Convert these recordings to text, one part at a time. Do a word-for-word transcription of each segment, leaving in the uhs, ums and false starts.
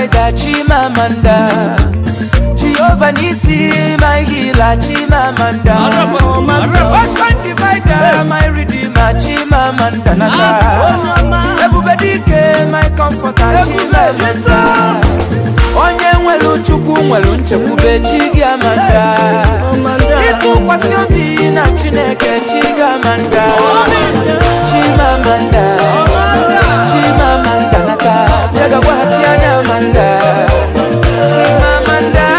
provider, Chimamanda. Jehovah Nisi, my healer, Chimamanda. Ocean divider, my redeemer, Chimamanda. Everybody came, my comforter, Chimamanda. Onye nwelu chukwu nwelu nchekwube Chigamanda. Itu kwasi obi na Chineke Chigamanda. Chimamanda, Chimamanda naka Yaga wahati anyamanda Chimamanda.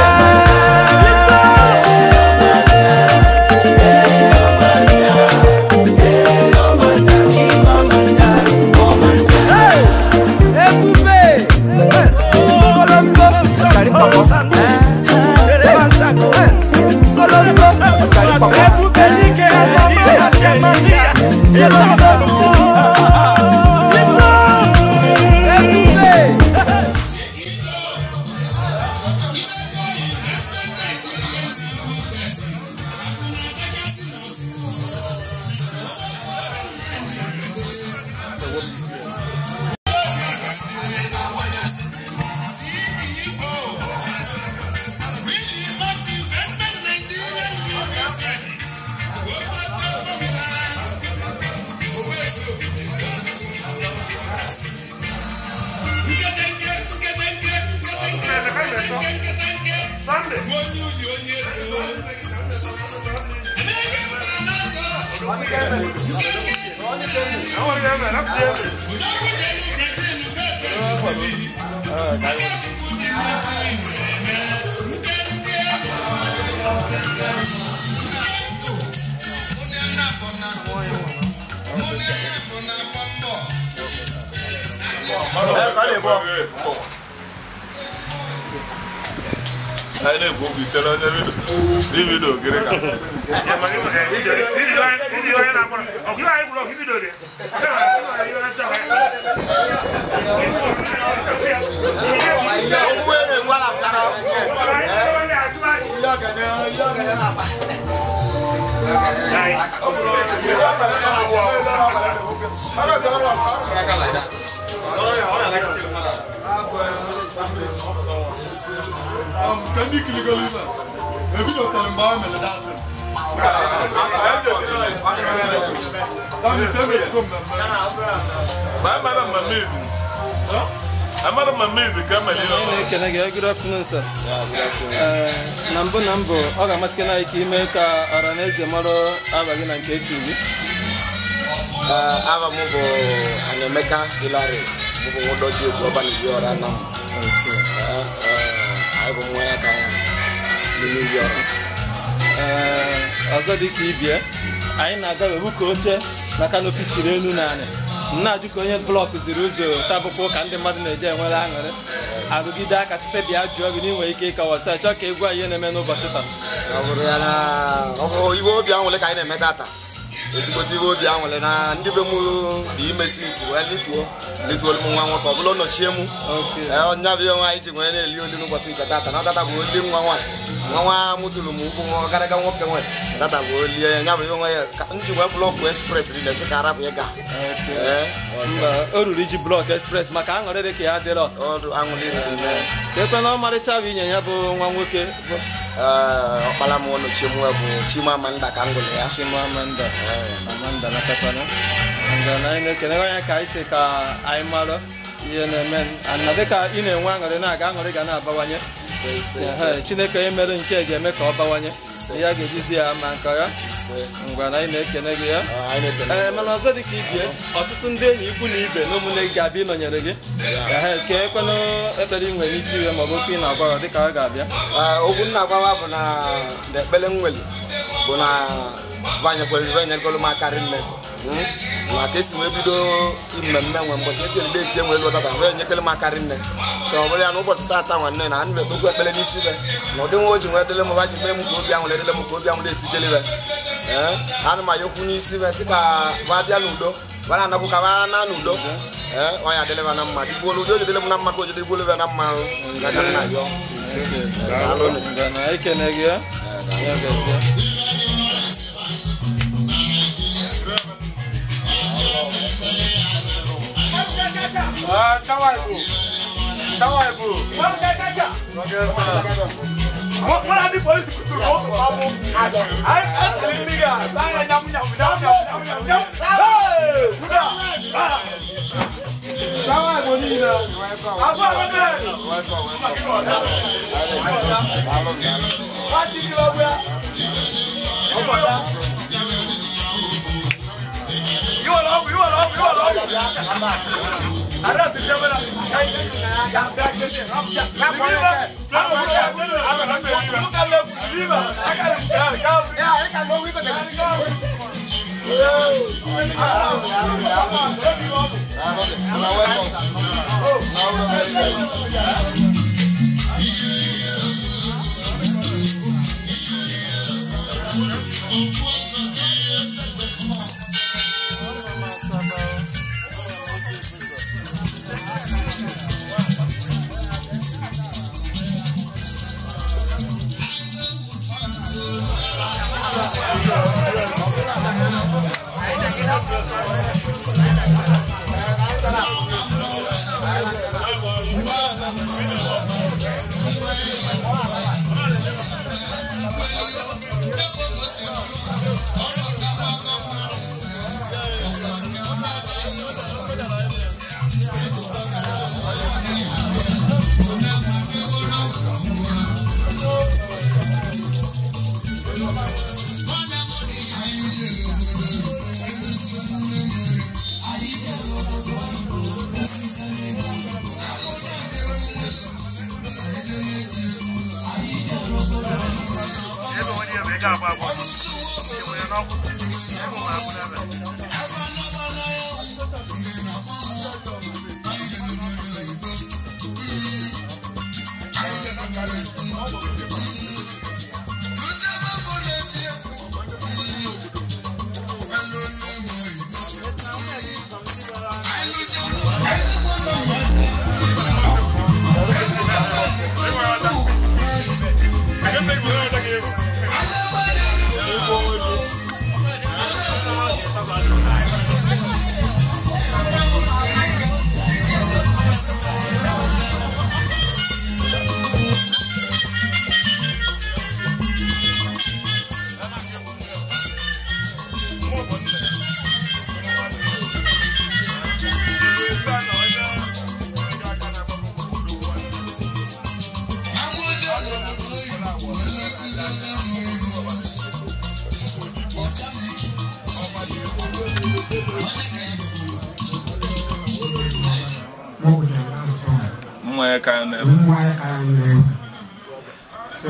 I don't go with tell other video. Get it. Um, can you click on this? If you don't tell him about me, that's it. I'm the same as him. I'm amazing. I'm amazing. Come on. Can I get good afternoon, sir? Yeah, good afternoon. Number number. Okay, mas can I keep make a Aranese model? I'm going to get you. Uh, I'm a move and Mecca Hilary. Move on to Global New York. I go where I am. New York. Uh, as a dikibia, I know that we coach. Na canopy chirenu nane. Na ju konye block ziruzo taboko kande madine je nwela angere. Arugida ka se bia ju abi ni we ike ka wasa cho ka egwa ye na me no basita. Awuru ya na ogo iwo bia nwele ka ina metata. Ezigbo iwo bia nwele na ndi be mu di mesisi we lituo lituo mu nwa nwa ko bulo no chiemu. Okay. Eh onya bi nwa iji nwe na eli ndi no basita tata na tata bo ndi nwa nwa. Nwa mutulu mu ko ngo gara ga nwoke nwe. Tata bo eli ya nya bi nwa ya ndi we block express ri le se kara bu ga. Okay. Eh mba oruri ji block express maka angore de ke ya dero. Odu anguli ni. Dekwa na mari chavi nyanya bo nwa nwoke. Eh okpala mu no chiemu bu Chimamanda ka ngole ya. Chimamanda. Eh Amanda na kapana. Nga na ine kene ya ka ise ka ai maro. Ye na men anadeka ine nwa ngore na ga ngore ga na abawanye. Se se se. Chineke emere nke ga-eme ka ọ bawanye. Ya ga-ezizi ya ma nka ya. Ngwa na ine kene gị ya. Eh mana ọzọ dị ka ibie ọtụtụ ndị enyi ikwu na ibe na ụmụnne gị ga-abịa ịnọnyere gị. Eh ke ekwenụ ekpere inwe n'isi iwe ma ọ bụ okwu ị na-agwa dị ka ọ ga-abịa. Okwu m na-agwawa bụ na ekpere nweli bụ na banyekwere iwe nyegolu m akarị nne. Na ka esi wee bido mmemme nwe mbọchị ekele deti enwe elu ọtata wee nyekele m akarị nne. So ọ bụrụ ya na ụbọchị tata nwanne na anyị ekpekwu ekpere n'isi ibe na ụdị nwa oji nwee dele m baji mee m ka obi ahụ ledele m ka obi ahụ na-esi jelibe. Ee ana m ayokwu n'isi ibe si ka ba bịa n'udo bara anakwu ka ba na n'udo. Ee ọ ya dele na mma dịgbuo n'udo o jedele m na mma ka o jede igbuo na mma ngaga na yọ. Na ekene gị ya. Ya gazie. Ah, tawaibu. What are the police to go? I actually think I am yum yum yum yum yum. Hey! Sawa bonina. Aba baba. What did you do? You are up, you are up, you are up. Ada sejamana. Mwaya kaya Mwaya kaya So,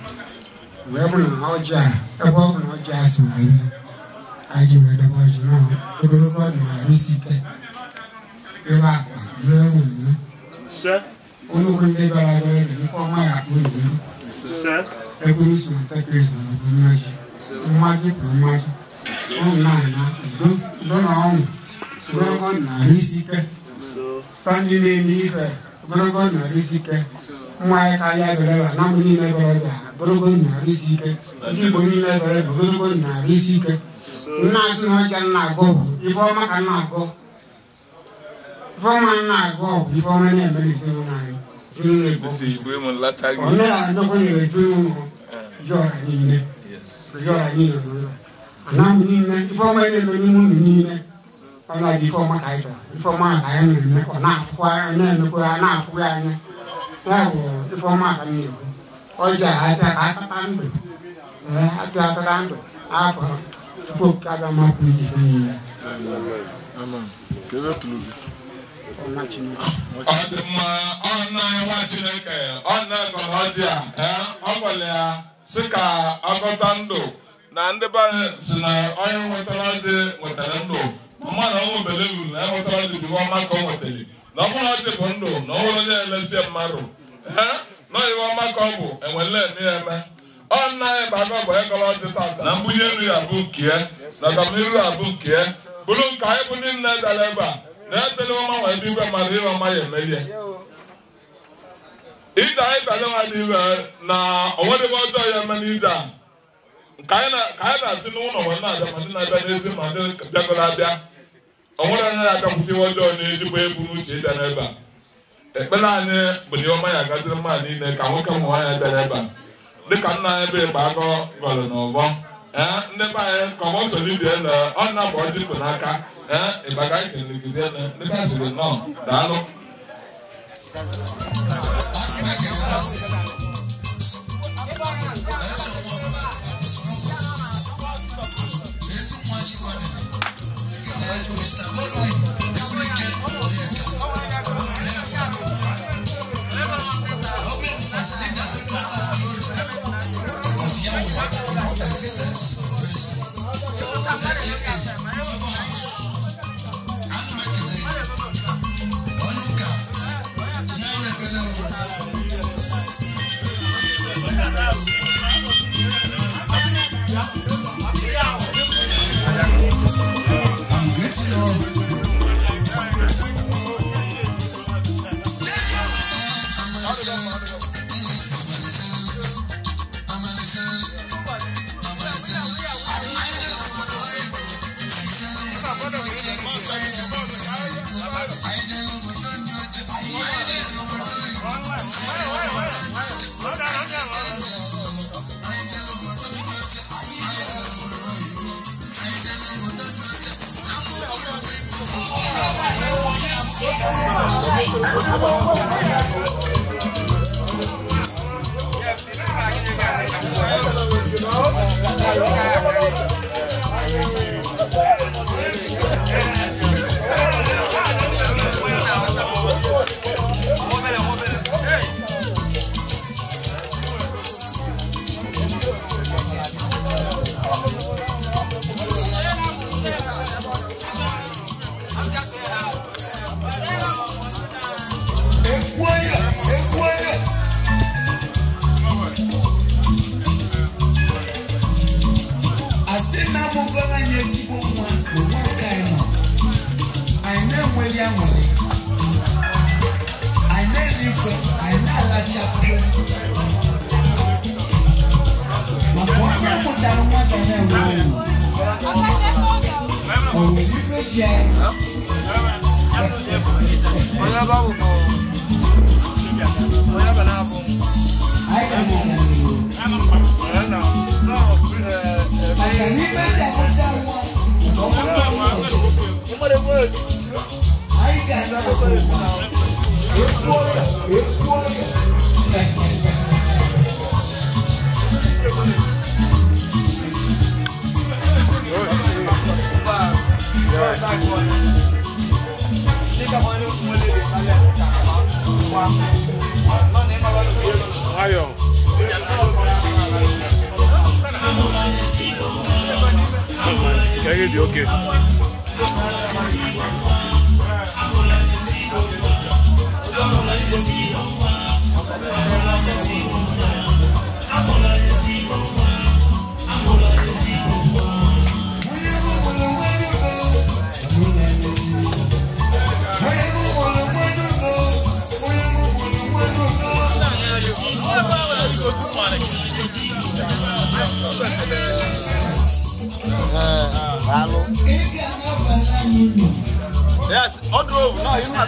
wewe na hoja, ebo na hoja asmai. Aji wewe hoja no. Ebo ko na risike. Ewa, wewe ni. Sir. Onu kunde bala wewe ni ko ma ya ku ni. Sir. Ebo ni so ta ke so na maji. Maji ko maji. O na na. Do do na on. Do ko na risike. Sandi ne ni fe. Gorogo na risike. Mwaya kaya bela na muni na bela. Gorogo na risike. Ji boni na bela gorogo na risike. Na sino jan na go. Ifo ma kan na go. Ifo ma na go. Ifo ma ne meli sino na. Sino ne go. Si we mon latagi. Ona no ko ne tu. Yo ni ne. Yes. Yo ni ne. Ana muni ne ifo ma ne lo ni mu ni ne. Ona di fo ma kai to. Ifo ma kai ne ko na kwa ne ne ko na kwa ne. Sawo ifo ma kan ni. Oja ata ata tandu. Eh ata ata tandu. Apa. Tupo kada ma ku ni ni. Amen. Keza tulubi. Ona chini. Ọdịmma ọna nwa Chineke ọna kọlọdịa eh ọgbọlị ya sị ka agọta ndụ na ndị be si na onye nwetara ndị nwetara ndụ mmadụ ọnwụ belelu na enwetara ndị bụ ọma ka ọ nwetara na ọ bụrụ na dị bụ ndụ na ọ bụrụ na elezie mmadụ eh na iwe ọma ka ọ bụ enwele eme ya eme ọna anyị bụ agọ bụ ekọlọdị tata na mbunye nri ya bụ nke na ọganiru ya bụ nke bụrụ nke anyị bụ ndị nne dara ebe a na-etele ọma nwere ndị ibe mmadụ ịwe ọma ya emeri ya ide anyị dara nwa dị iwe na onwedebe ọjọọ ya eme n'ide a ka anyị na-asị n'ụlọ nwere na-abịa ma ndị na-abịa n'ezi ma ndị bịagoro abịa onwere anya ya abịakwute iwe ọjọọ na-ejikwa ebu n'uche ịbịa n'ebe a ekpere anyị bụ na ọma ya gaziri mmadụ niile ka nwoke ụmụ nwaanyị bịara ebe a dịka nna anyị bụ ịgba agọ gọrọ n'ọgọ ee ndị be anyị ka ọ solidie na ọ na-abụ ọdịpụ n'aka ee ịbaga ikenegide na ndị be siri nọ daalụ Yes, on the road. No, you have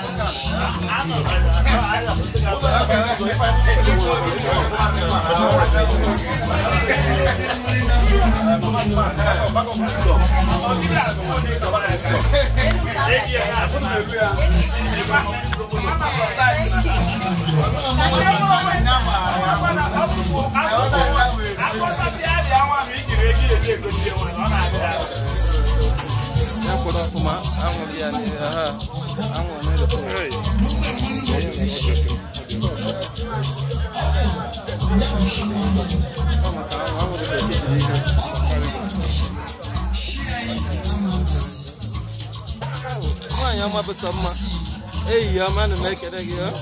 I'm up with some. Hey, your man, make it again.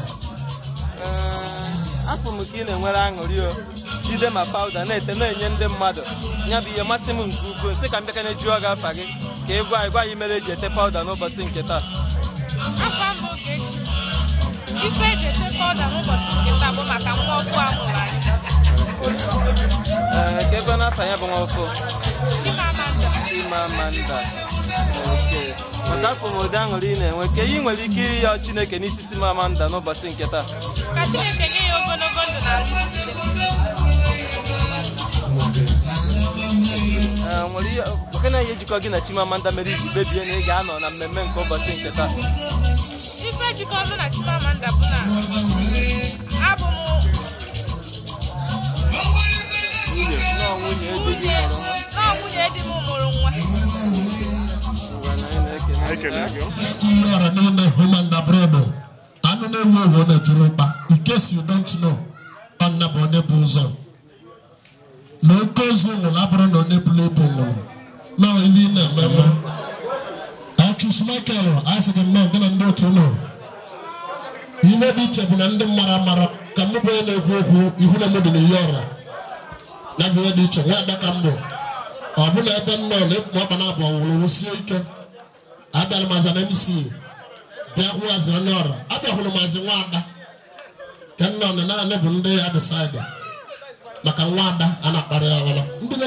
I'm from McKinnon, where I'm on you. See them a powder, net, and then them mother. Yabi, your maximum group, second, I can jog up again. Gave why why you made a powder, no, but think it up. You said the powder, no, but think it up, I can walk one. Uh, get one up, I have one also. Chimamanda. maka afọ obodo aṅụrị ị na-enwe ka ihe nwere ike ịrịọ Chineke n'isi Chimamanda n'ụbọchị nke taa ka Chineke nye ya ogologo ndụ na nwere oke na ihe jikọ gị na Chimamanda mere iji kpebie na ị ga-anọ na mmemme nke ụbọchị nke taa ife jikọ ọzọ na Chimamanda bụ na abụ m nwunye di m mụrụ nwa in case you don't know, Anna Bonebuzo. No cause will labor no nebulable. Now, Elena, Mama. I choose Michael, ask him now, then I know to know. You may be checking under Maramara, come over and go, you will have been a yara. Never did you want that come. I will let them know, let Mabanabo will see you. Adal was an M C. There was an honor. Other was a wonder. Can none and I never day at the side. Makawanda and a barrier.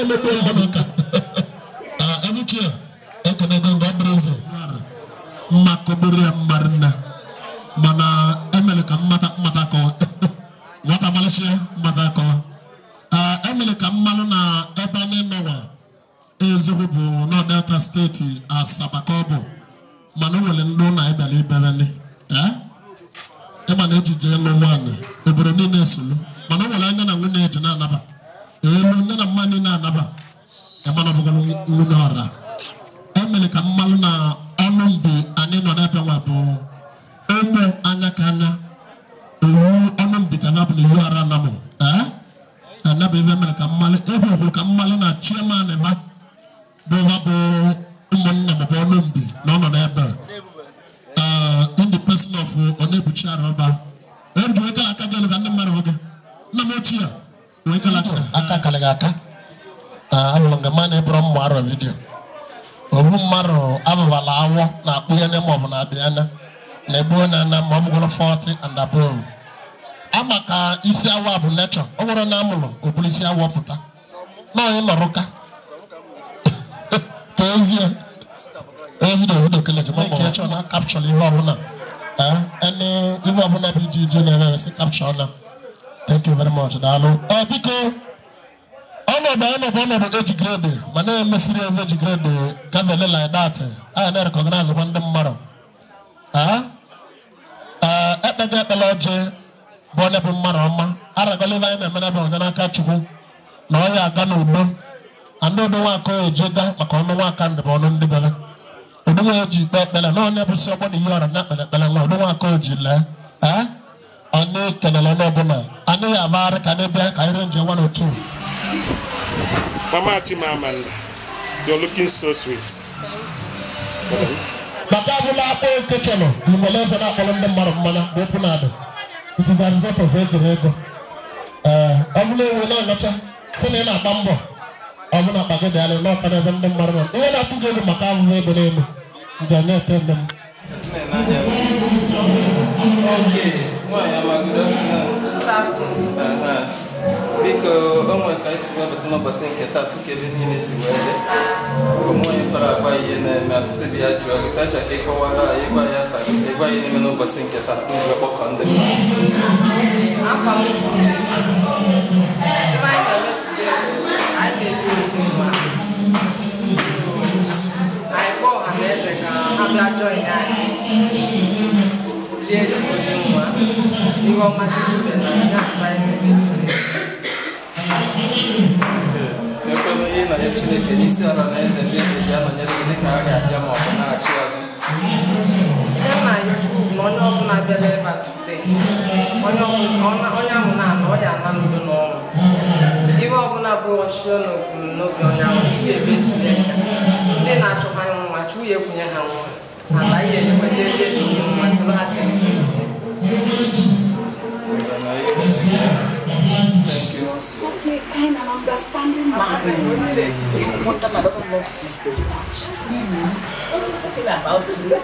Every year, I can go Brazil. Macoburia Marina. Mana America Matako. Mata Malaysia Matako. America Malona Ebane Noah. Ezubu, no Delta State as Sabacobo. Manuel and Dona Ebali Bevani. Eh? Emanage Jelo one, the Bruni Nesulu. Manuel and Winage Nanaba. Eluna Mani Nanaba. Emanabu Lunara. America Maluna Anumbi Anino Nepawapo. Emo Anakana. Anumbi Kanapli Yuaranamo. Eh? And Nabi America Mali, every Kamalina chairman and Bovabo Umanaba Bonumbi, none of ever. In the person of Onebucha Roba. And we can academic and the Maroga. Namochia. We can Akakalagaka. Alongamane Bromara video. Omaro Avalawa, Nakuyana Mobana Biana, Nebuana Mobula forty and above. Amaka Isiawa Bunecha, over an amulo, Opolisia Waputa. No, in Maroka. Persian. Every day, we do capture Ivabuna. And Ivabuna B G General capture. Thank you very much, Dalo. Oh, because I'm a man of age grade. My name is age grade. Come like that. I never recognize one them tomorrow. Ah, uh, at the get the lodge. Born up in Marama, Aragaliva and Manaba, and I catch you. No, I got no one. I know the one called Jeda, Maconoa can the Bonon de Bella. The way you bet Bella, no, never saw what you are not Bella, no one called Jilla. Eh? I know Canalano Bona. I know Amara Canada, I range one or two. Mama Chimamanda, you're looking so sweet. Babula Kitchen, you will learn that from the Maramana, Bopunado. It is a result of very good. I'm going to let you know Bambo. I'm not going to let you know the Marman. You have to go to Macau, maybe name. Janet, tell them. Okay, why am I good afternoon? Because I'm going to see what the number sink at Africa in this way. Come on, Paraguay and Massivia drug, such a cake or a family, they buy in the number sink at Africa. I go America, I'm not joining that. You want my children, I'm not buying it. Na yechile kenisa na neze ndese jana nyeri nika aga jama na chiazo. Ema YouTube mono kuna bele ba today. Mono ona onya muna no ya na ndo no. Iwo kuna bo shio no no bi onya o si e besi de. Ndi na cho kan mo ma chu ye kunya ha wo. Ala ye ni ko je je no ma so ha se ni. Thank you. Such a kind and understanding man. No wonder my daughter loves you so much. Something about you.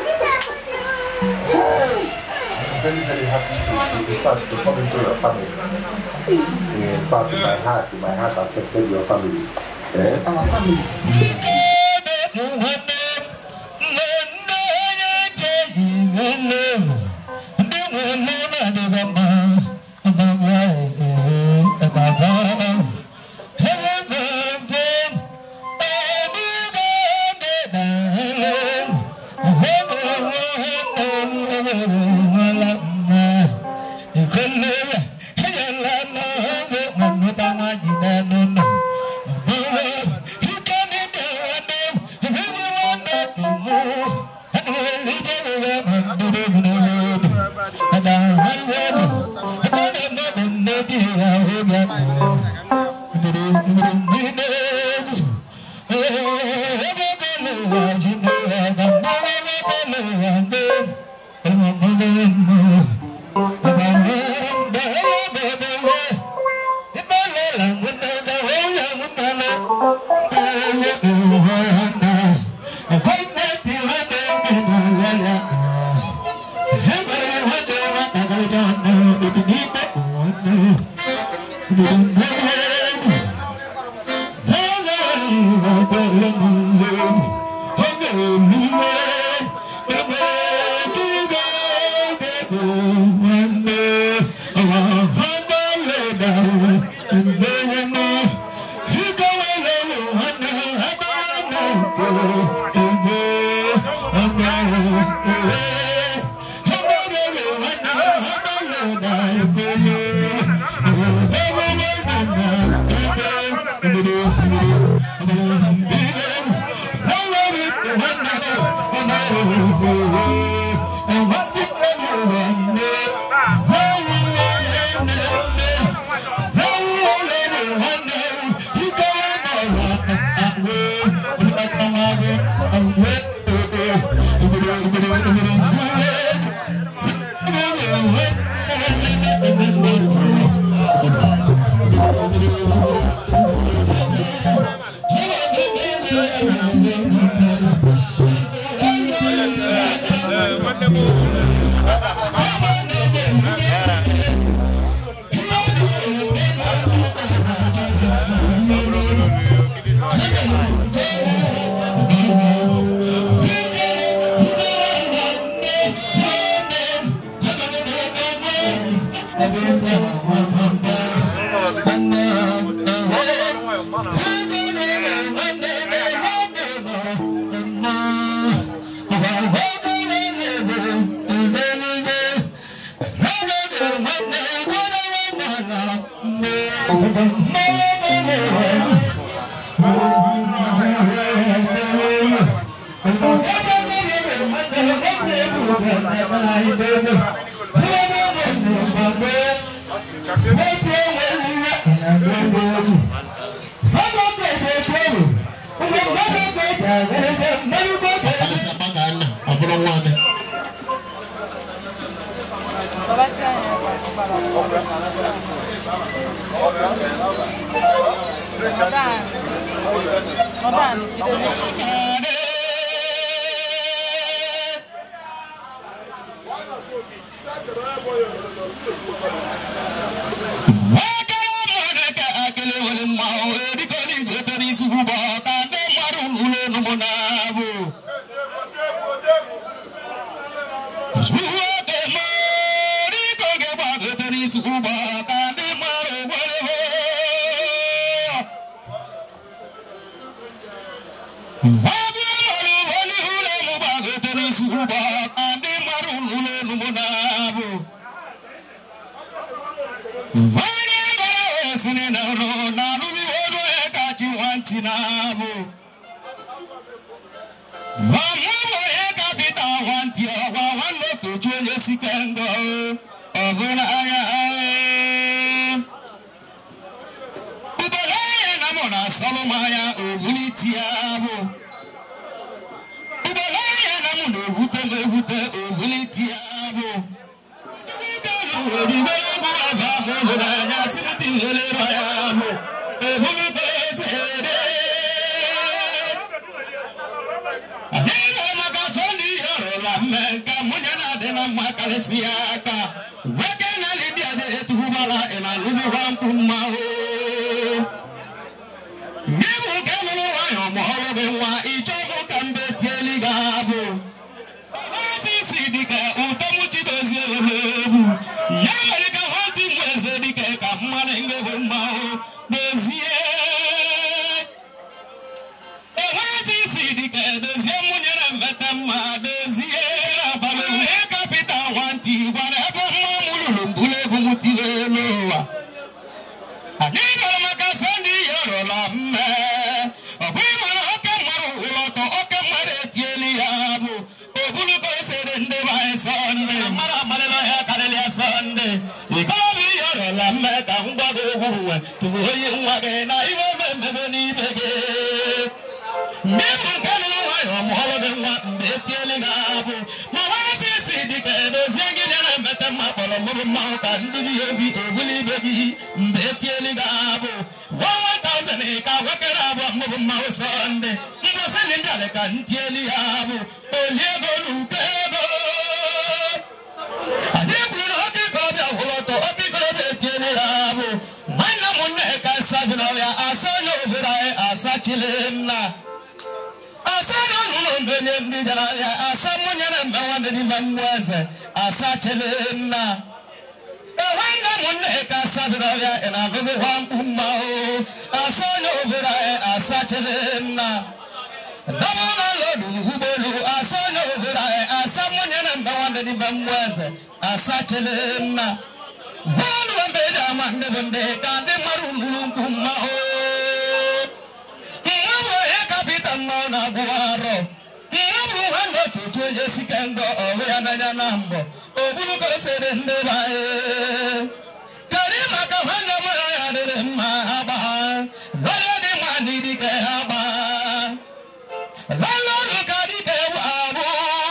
I'm very, very happy to, in fact, to come into your family. In fact, in my heart, in my heart, I accepted your family. Eh? Our family. Capital nwe tuoyi nwa gị na iwe mmemme n'ibe gị mgbe bụ nke nụ nwayọ mụọrọ gị nwa mgbe etieli ga-abụ ma nwazi isi dịka edozie gị nyere mmete mma kpọrọ mụrụ mmanwụ ka ndị dị ozi ebuli ibe gị mgbe etieli ga-abụ one thousand ka wekere abụọ mụrụ mmanwụ sọnde ngosi ndị ndịale ka ntieli ya bụ oli ego n'uke ego adị kwuru na oke ikorobịa hụrụ ọtọ oke ikorobịa etieli ya bụ nwanne m nne ka sabi n'ọrịa asa onye obere anyị asa chile nna asa na ọnụụlọ mbenye ndị jara ya asa mụnyere mbe nwanne n'ime mmụọ eze asa chile nna nwanne m nne ka sabi n'ọrịa ị na-agụzikwa mkpu mma o asa onye obere anyị asa chile nna dọbụna lọdụ ụgbọelu asa onye obere anyị asa mụnyere mbe nwanne n'ime mmụọ eze asa chile nna bọọlụ mbe dị ama ndị bụ ndị ka ndị mmadụ mụrụ mkpu mma o nwa bụ onye kapịta mmanwụ na-agwụ arọ nwa bụ nwanne otu otu onye sike ngọ ọhụ ya n'anya na mbọ o buru ka o sere ndị be anyị karị maka nwanne m ya dịrị mma ha gbaa lọrọ dị mma n'idike ha gbaa lọlọrụ ka dike abụ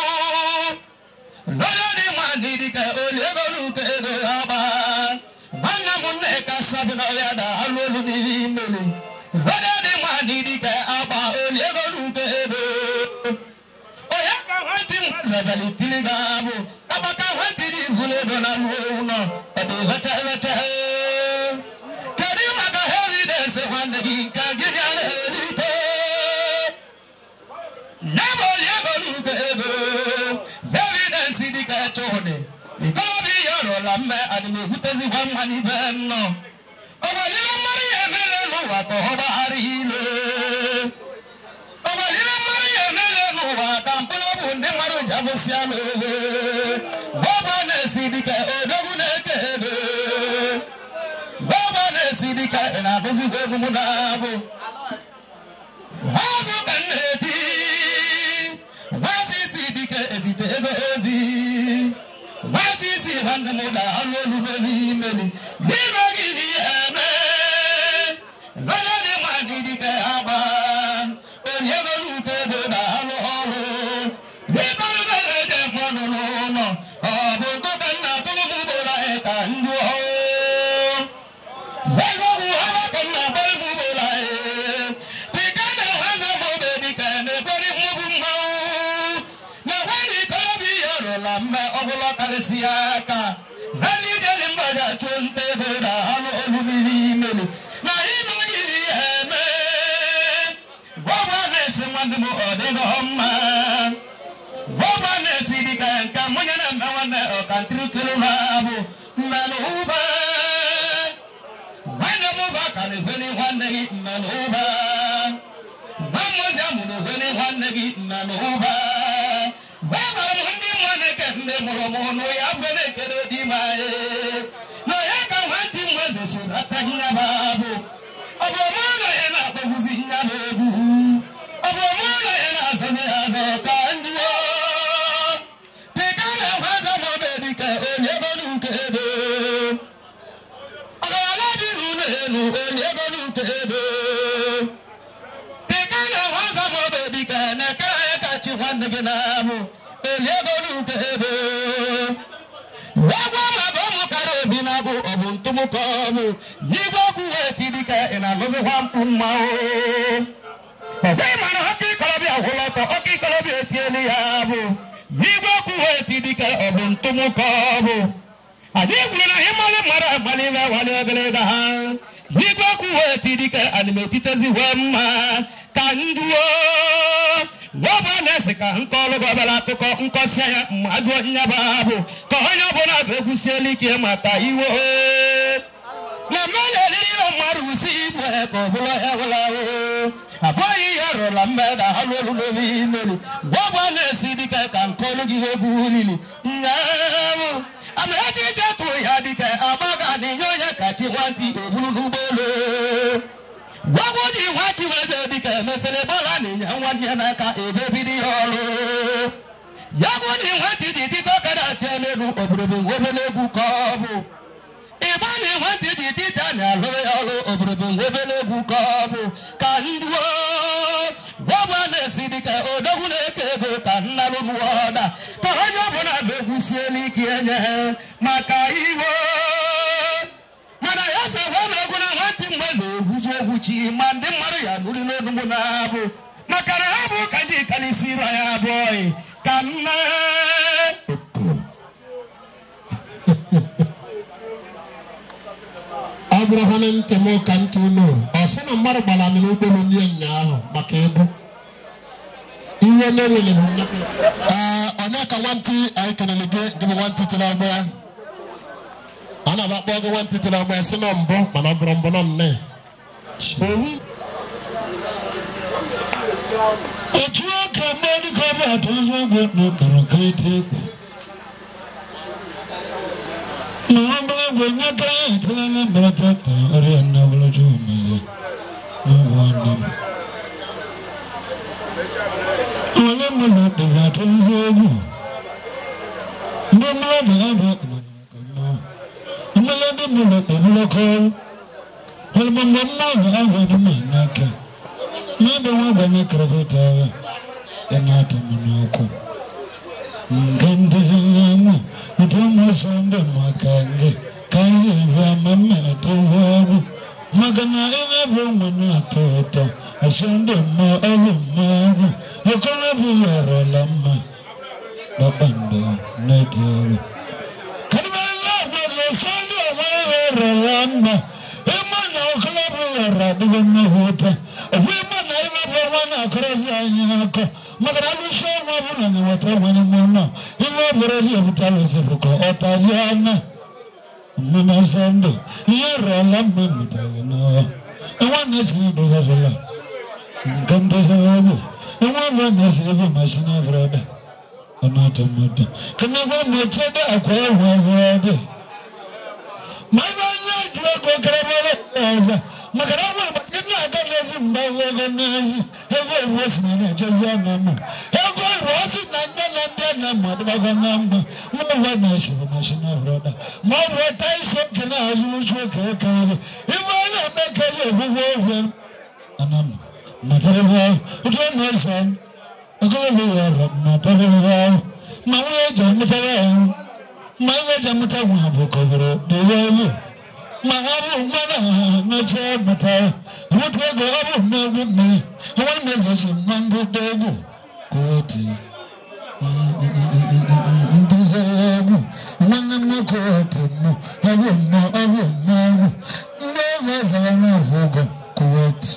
lọrọ dị mma n'idike oli ego n'uke ego ha gbaa nwanne m nne ka sabi n'ọrịa da alụ olu n'ihe imelu lọrọ dị mma n'idike agba oli ego n'uke ego onye ka nwantị m zebeli tili ga-abụ agbaka nwantị dị ibulu ego na alụ ụlọ ọ dị veche veche kedu maka evidence nwanne gị nke gị dị ala erite nyebe oli ego n'uke ego evidence dịka chụdị ikorobịa ya ọrụla mme adị m egwutezikwa mma n'ibe nnọ ọgbalịre mmadụ ya emere n'ụwa ka ọ gbagharị ile ọgbalịre mmadụ ya emere n'ụwa ka mkpụrụ bụ ndị mmadụ ji abụsịa n'oge bọba na-esi dịka odogwu na-eke ego bọba na-esi dịka ị na-akụzikwa egwu m na-abụ azụ ka m na-eti masị isi dịka ezite ego ozi masị isi nwanne m da alụ olu n'imeli n'ime gị n'ihe eme lọ́jọ́ ní máa di dìkẹ́ àgbà òní ego n'uke ego da alụ ọrụ n'ime bẹ́ẹ̀ jẹ́ fọnụ n'ụlọ ọ bụ nkụka nna tụrụ m ugboro anyị ka ndụ ọhụụ ezogbu ọba ka nna bọrị m ugboro anyị dịka na eze m obe dịka na-ebori mmụbụ mmanwụ na nwanne ikorobịa ya rụla mme ọbụla karịsịa aka na ndị jeli mgbada chụọ nta ego da alụ olu mmiri imelu na ime gị eme bọba na-esi nwanne m ọ dịghị mma bọba na-esi dịka nke mụnye na mbe nwanne ọkantịrịkịrị na-abụ mmanụ ụba nwanne m ụba ka na-egweli nwanne gị mmanụ ụba nwa mmụzi amụrụ egweli nwanne gị mmanụ ụba bọba m ndị mma na-eke ndị mụrụ m ọnụ ya bụ na-ekere di m anyị na ya ka nwantị m weze soro ata nyaba bụ ọ bụ ọmụụlọ ya na-akpọgbuzi nyaba egwu ọ bụ ọmụụlọ ya na-azazi azọ ka ndị dịka na-agwaza m obe dịka onye ego n'uke ego ọgarala dịrụ n'elu onye ego n'uke ego dịka na-agwaza m obe dịka na-eke ya kachi nwanne gị na-abụ onye ego n'uke ego wagwa maka ụmụ kara obi na-abụ ọ bụ ntụmụka ọbụ n'igwe okwu wee ti dịka ị na-alụzikwa mkpu mmanwụ ọ bụghị mana ọka ikorobịa gwụrụ ọtọ ọka ikorobịa etielu ya bụ n'igwe okwu wee ti dịka ọ bụ ntụmụka ọbụ anyị kwuru na ịmalị mmadụ amalị iwe wali ogologo ha n'igwe okwu wee ti dịka ana m etitezikwa mma ka njuo bọba na-esi ka nkọlụ gọbara akụkọ nkọsịa ya mmadụ nyaba bụ ka onye ọbụla ga-ekwusiela ike maka iwe na mmadụ eliri mmadụ usi ibu ka ọbụla ya gwụla abụghị ihe rụla mmeda alụ olu n'olu imelu bọba na-esi dịka ka nkọlụ gị egwu olili nyaahụ amaechi ije tụrụ ya dịka agbaga na inye onye kachi nwantị eburu n'ụgbọelu gwagwo ji nwa chiweze dịka emesịrị gbara na inye nwanne ya n'aka ebe bido ihe ọrụ ya bụ ji nwa ti ji dịka ọkada atịa n'elu obodo nwebele egwu ka ọ bụ ịgba ni wanti di di tani alore alo obrodo hebele bukabu kanduo baba ne sidika odogune kego kanalu muoda ka hojo bona be kusieni kienye makaiwo mana yasa wona kuna wanti mwezo hujo huchi mande maria nulino numunabu makara abu kanji kanisira ya boy kanna Abraham temo kantuno asana marbala mi do no nyanya makebu iwe ne le hunna ah onaka wanti ay kanelege ngam wanti tilaba ana ba bogo wanti tilaba sino mbo bana brombo non ne ojuo kamani ko ba to so go no karakete Mama wenya ka tana mratata ariana bolojo me mwana Ole mwana de gato zogu Ndoma baba Mala de mwana de bloko Ole mama baba de manaka Mama baba ne krogota Enata munoko Ngende zinamu Mutama sanda makange Kange vama mata wabu Magana ina vama na tota Asanda ma alu mabu Yakala biyara lama Babanda nadiru Kanima laba Asanda biyara lama Imana wakala biyara Digana hota Wimana ima vama Krasa nyako Magana lusha wabuna ni watawani muna Iwa buradi ya vitalo zibuko Otajana Muna sando Yara lama mitagina Iwa nechido gazula Nkanta salabu Iwa wana sibu masina vrada Anata mata Kana wama chada akwa wawade Mwana yajwa kwa karabala Laza Makarabwa makina akalezi mbawa ganazi Ewa iwasi nana jazana mu Ewa iwasi nana nana madwa ganamba Mwana wana sibu masina vrada Mwana taiso kina azulusho kekari Iwa ina mekaje huwa Anama Matariwa Utama san Akalabu yara Matariwa Mawe jamutara Mawe jamutara Mwabu Dewalu Mahabu mana na chamata Rutego abu magumi Hawa meza shimangu dogu Koti Ndizabu Wana makoti mu Abu ma abu magu Ndeva zana huga Koti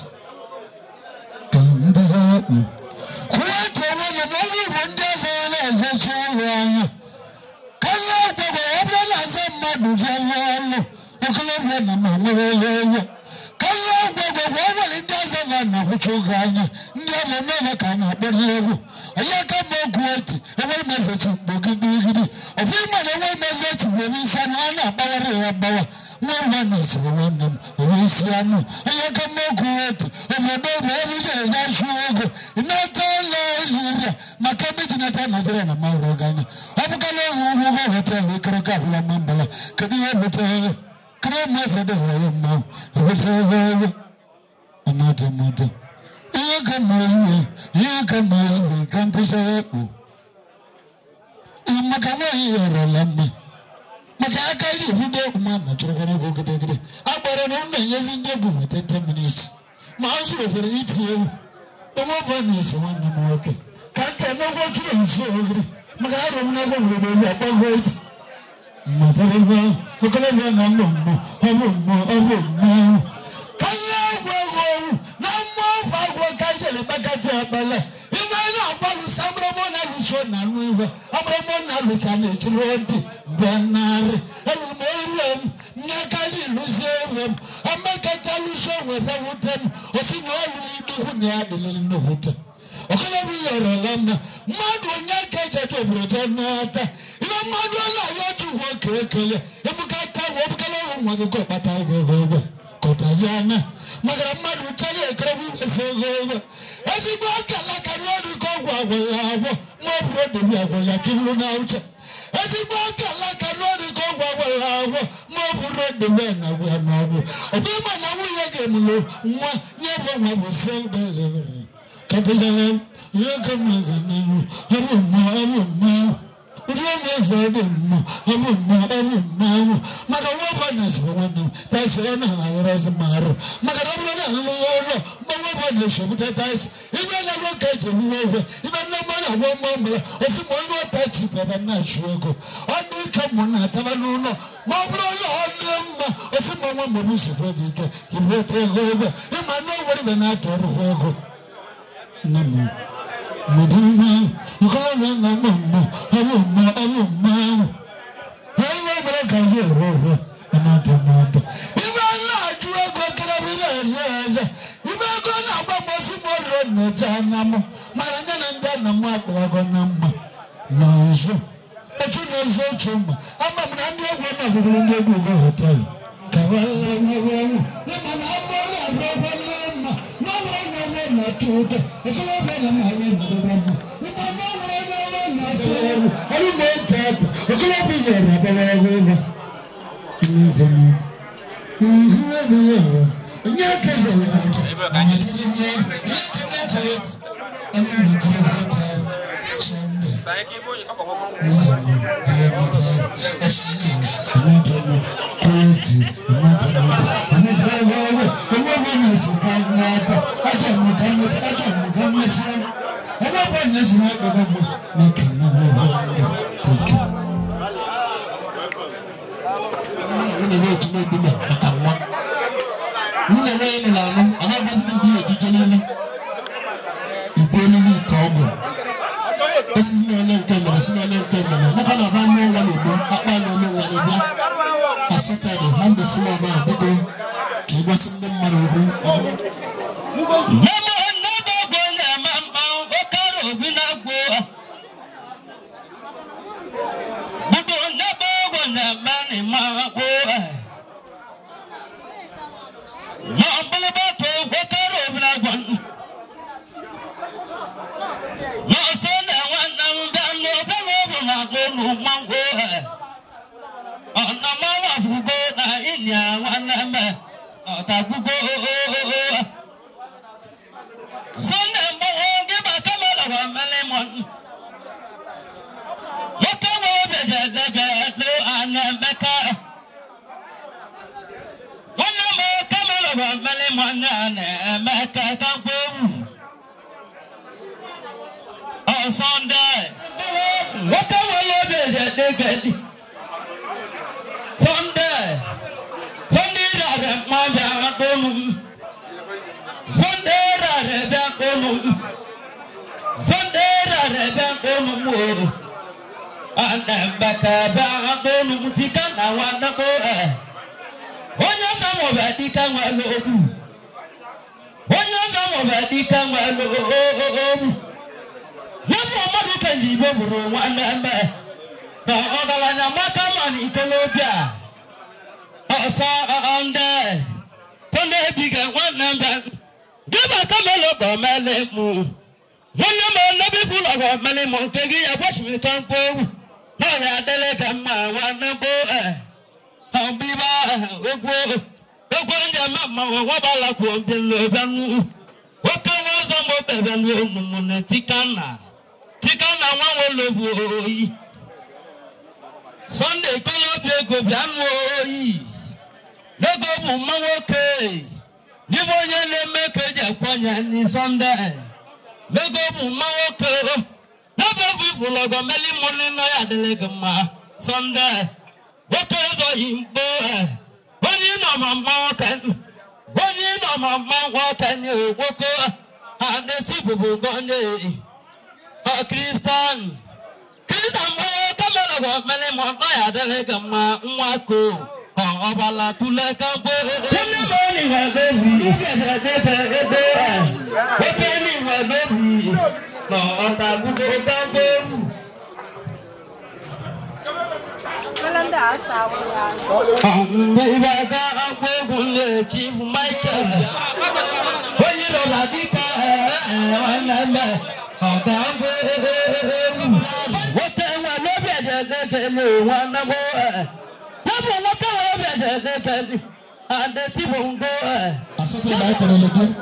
Ndizabu Koti wana magu Runda zana Zachawanya Kaya tago Abla zama Dujawalo Ukalewa na mawelewa Kaya gogo gogo lindaza wana huchuganya Ndiyama mewa kana beriyewu Ayaka moguweti Ewa mezeti bogidi Ofima na ewa mezeti Wewisanu ana bawari ya bawa Mwa nisi wanam Wisianu Ayaka moguweti Ewa bebe evije ya shugo Inatala yura Makamiti nata najira na mauroganya Abukale uhuga hotel Ikaraka hula mambala Kadiye mutele Kaya mafede huwa ma Watawa Anata mata Iyaka maziwe Iyaka maziwe Kantisa yaku Imakama iyara lama Makaka ili hude umana Churukana kukide kide Abara na ume yezi ndegu Matete minisi Maazure kere iti yewu Umo nisi wani mwake Kaka noko chule nsuo kide Makara mnako mwebe Apango iti Matariwa, ukalewa na mama, abuma, abuma. Kaya wawo, na mama wawo kajele bakati abala. Iwa na wawo samramo na lusho na nuiwa, amramo na lusane chiloti, banare. Elumo ilem, nyakaji lusewem, amekata lusho wena wutem, osino wili huni adilili no wutem. Okalewa yara lana, madu nyakaji to brojanata. Ina madu ala yotu wakekele. Emukata wabukala umwaduko bata gogogo. Kota yana. Magara madu chale krebu wesegogo. Esi baka la kanwadu kogwa walawo. Mwabro debi agwala kilu na uche. Esi baka la kanwadu kogwa walawo. Mwabro the men of our novel. A woman, I will let him know one never have sell delivery. Captain, you come again. I will more, I will more. But you never did more. I will more, I will more. Mother, woman is one. That's an hour as a matter. Mother, my woman is a dice. Even I look at you over. Even no matter one moment, or someone will touch you, but I'm not sure. I do come on, I tell you, no. My brother, or someone will miss a week. He will take over. He might know what even I told her. No more. Madonna, you call me Mamma. I will not, I will not. I will not go here. I'm not a mother. You will not drug what can I be there. You will go now, but most more than a janam. Marana and Dana Mark, no, so. But you know, so true. I'm a man who will go hotel. Cavallo, not true. If you have been a man, you know, I don't know that. If you have been a man, this is no name, this is no name. I'm going to run more than you do. I said that the hand of floor now, but he wasn't the man. Sunday, what can we do? Sunday, Sunday, my Sunday, Sunday, and then back about Mutika. I want to go. When you come over, you come alone. When you come over, you come alone. No one can leave over one number. The other one, I'm not coming to Lobia. I saw on there. Sunday, bigger one number. Give us a mellow for Melly. One number, no be full of Melly Montegi. I watch me come for. No, I delegate my one number. I'll be back. We're going to Mamma, what I like won't be Logan. What can I say about the Ticana? Ticana, one will love. Sunday, call up your good young. Let go for Mawoke. You won't make a Japan Sunday. Let go for Mawoke. Never full of a melly morning. I had the leg Sunday. What is him, boy? When you know my mountain, when you know my mountain, you walk and the people go on the Christian. Christian, come on, many more. I had a leg of my Wako. Oh, Bala to let a boy. Somebody has a baby. What can you have a baby? No, I would go down there. Chief Michael, when you don't like it, what I want to one more. What Never walk away, and the people go. I said, I can look.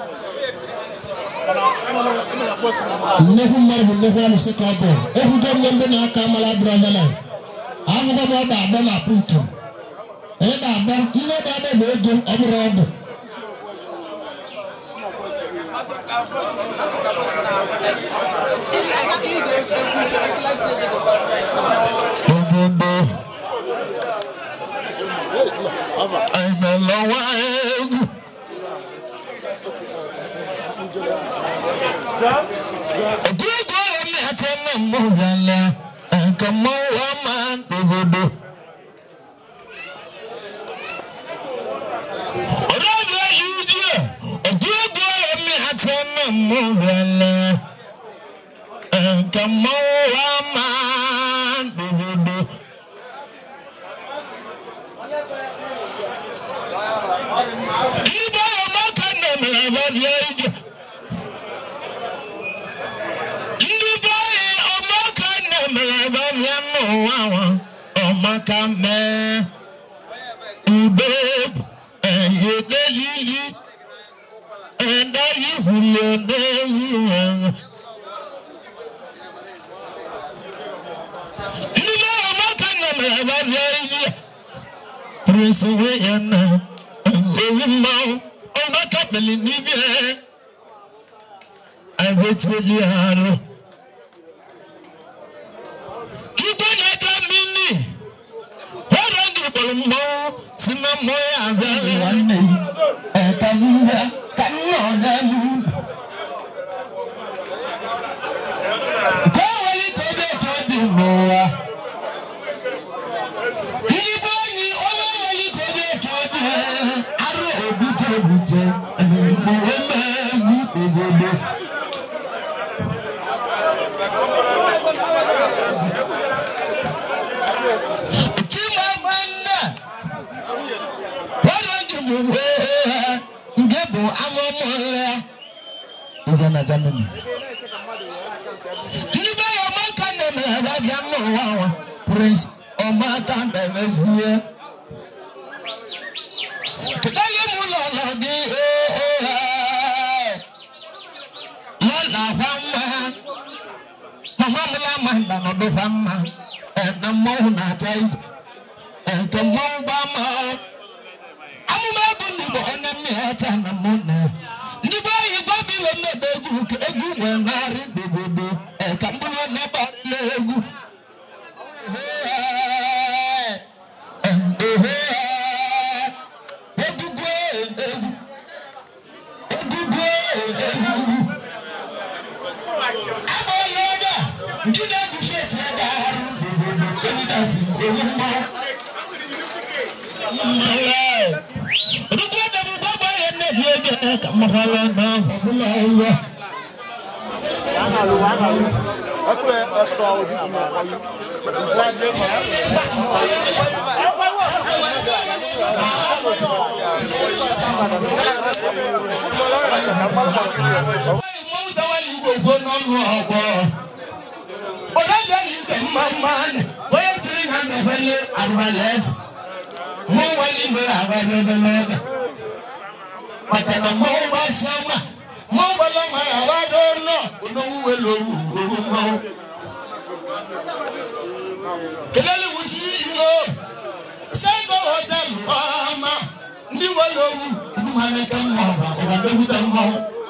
Never mind, never am sick of it. Every day, I'm going to come out, brother. I'm going to go back to Putin. And I'm not going to go abroad. I'm a low a good boy, I tell them more than that. And come on, man, we will do. Mugala and come on, man. You know, I'm not going to have a age. You buy a macan, I'm a macan, you babe, and you day. And I will never. You know, I'm not going to Prince William, living now, I'm not coming in. I wait till you are. You don't have me. What are you going to do? Sinamoya, I can't. Come on, go away to the Moa. He brought me all over to the Jordan. I don't know and Ugana Germany. Liba Omaka neme ababiamo wawa Prince Omaka Bemezie. Kedaye mulala di eh Lala Wama Mama mula manda no do Wama na mo na tai and the mo bama Amuma bundu bo onemi ata na mo na egu wenari dogodo e kambulo na barlegu egu gwe egu gwe aboloda ndina kushete daru dogodo dasi egu mo rugo da baba ene biege kamhala na Allah That's where I saw this in my house. Mo bala ma awado no no welo no kelele wuti ngo sego hotel mama ndi welo mane kan mo ba ba do tan mo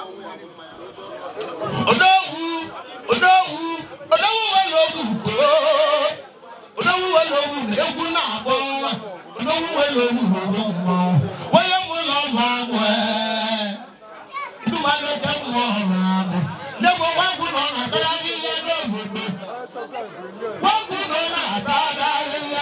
odowu odowu odowu welo ko odowu welo egwu na abo odowu welo mo waya mo lo ma we Never one good on a daddy, one good on a daddy,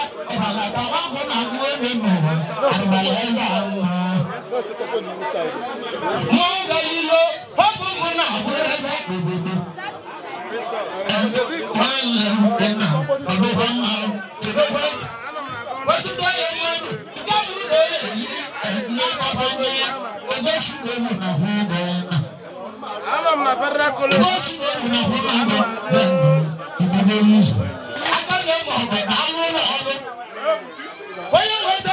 I'm not a Why you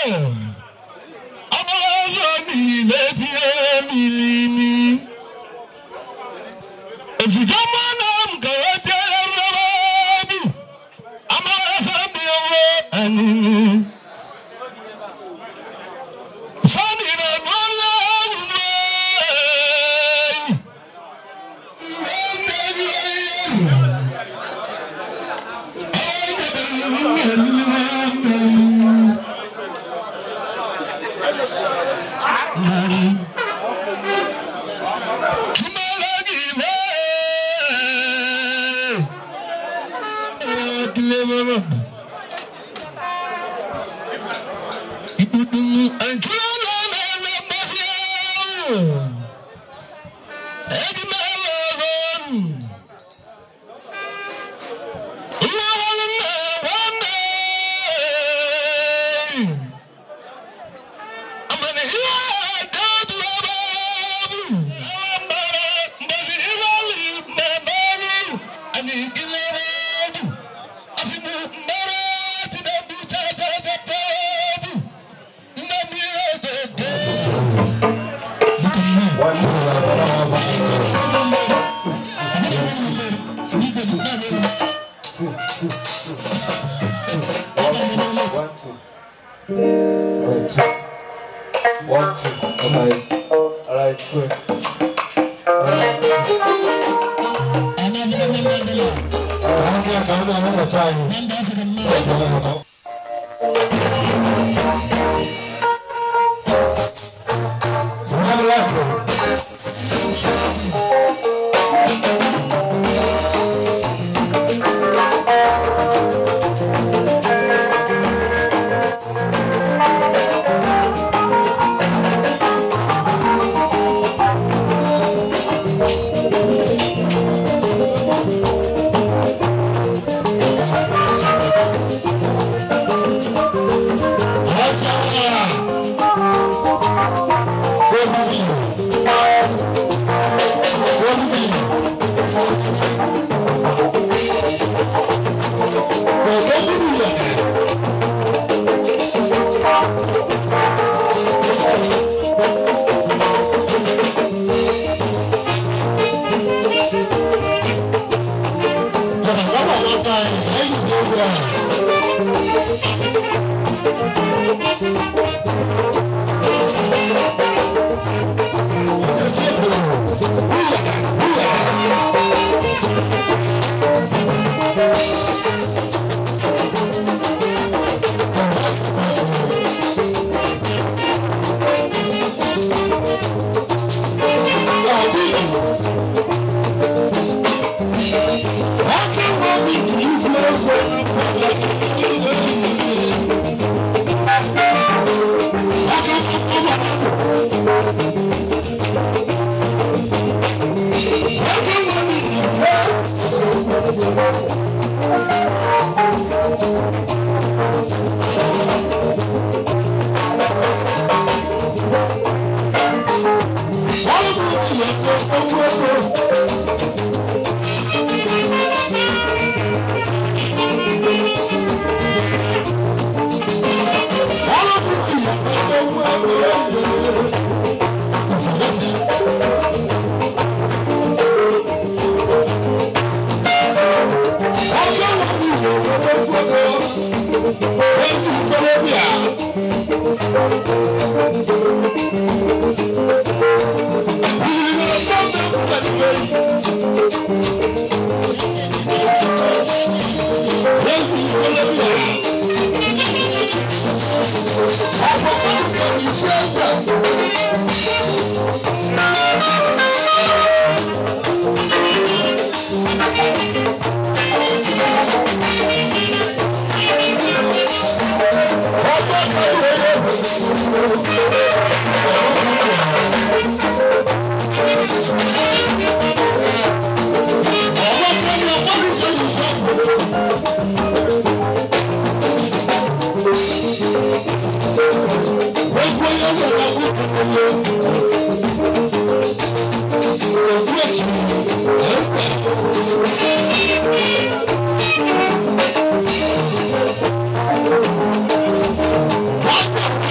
What?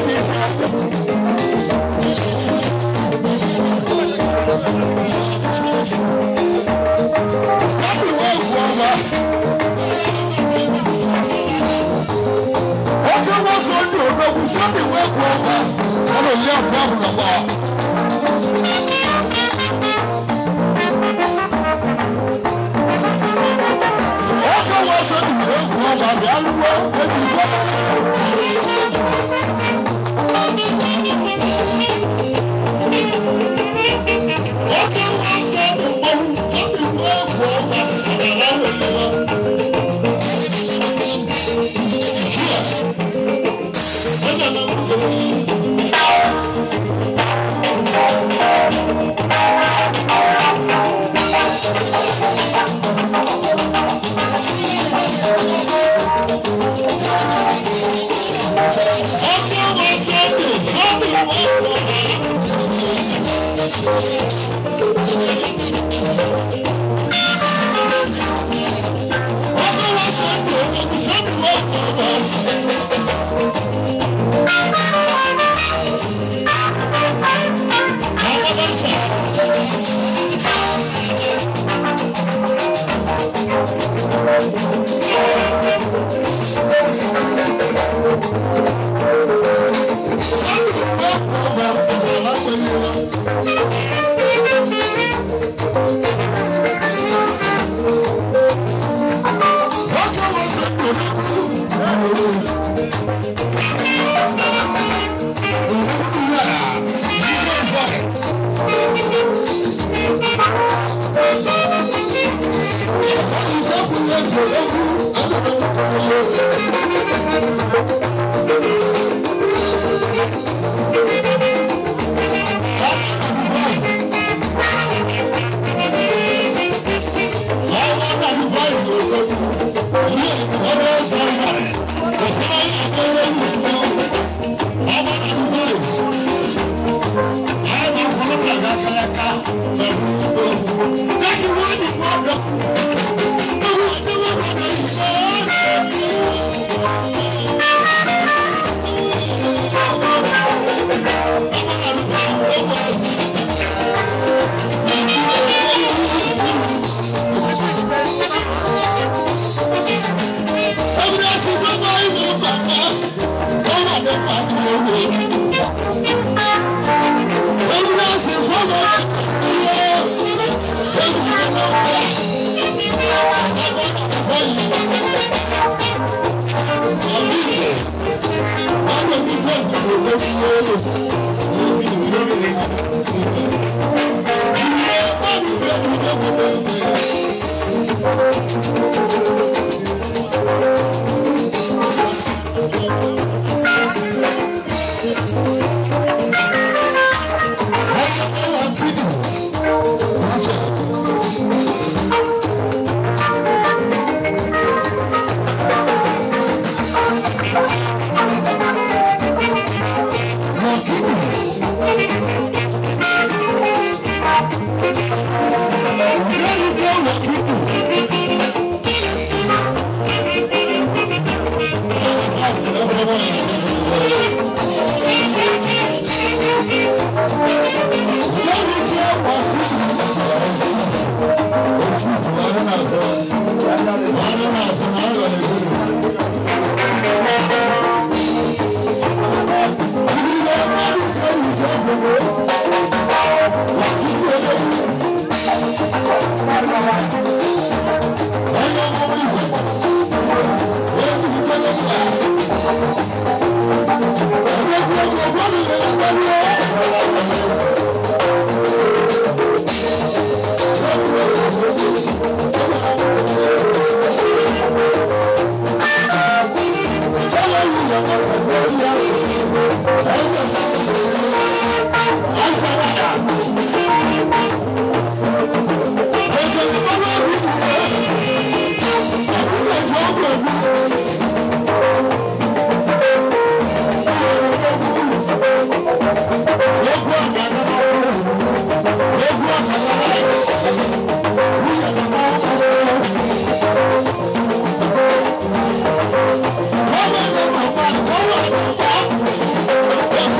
Look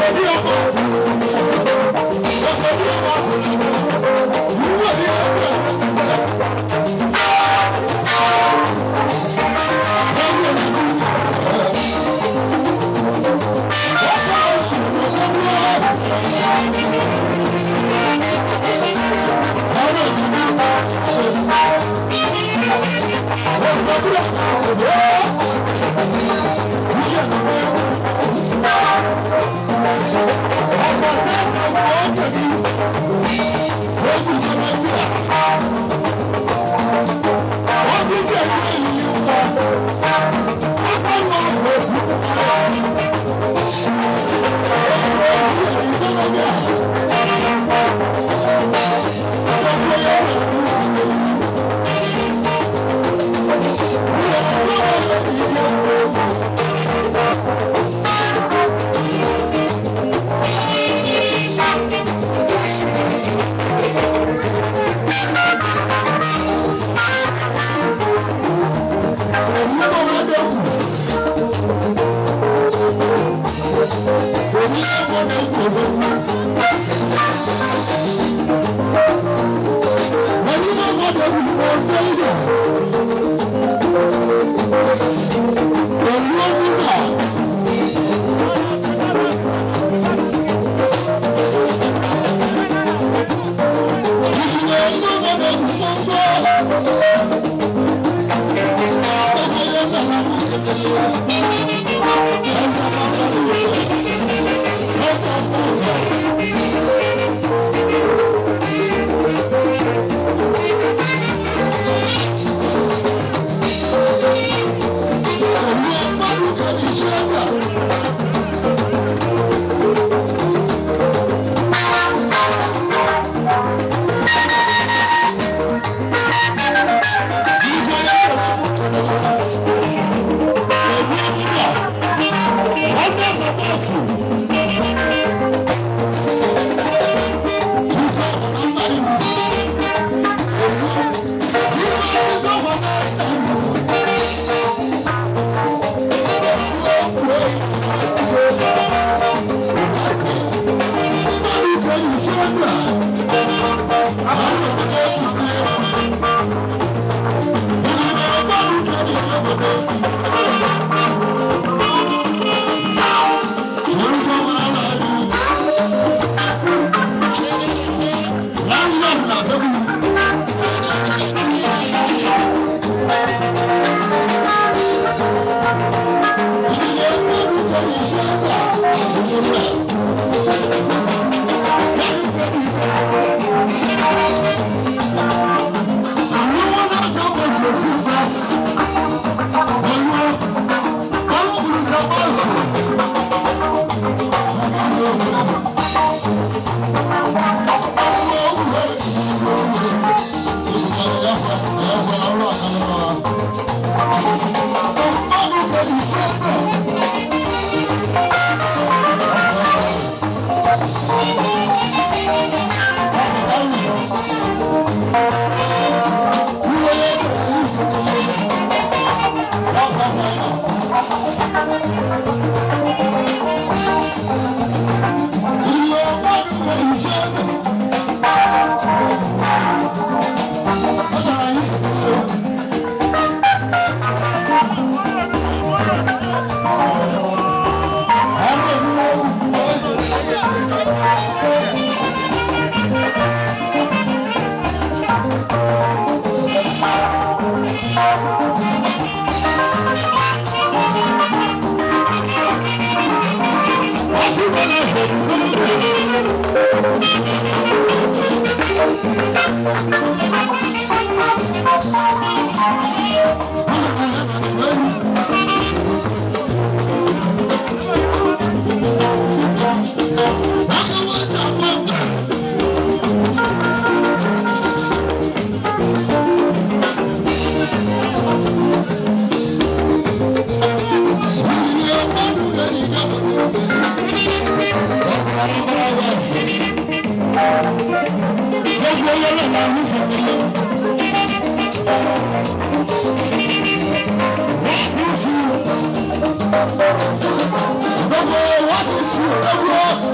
What's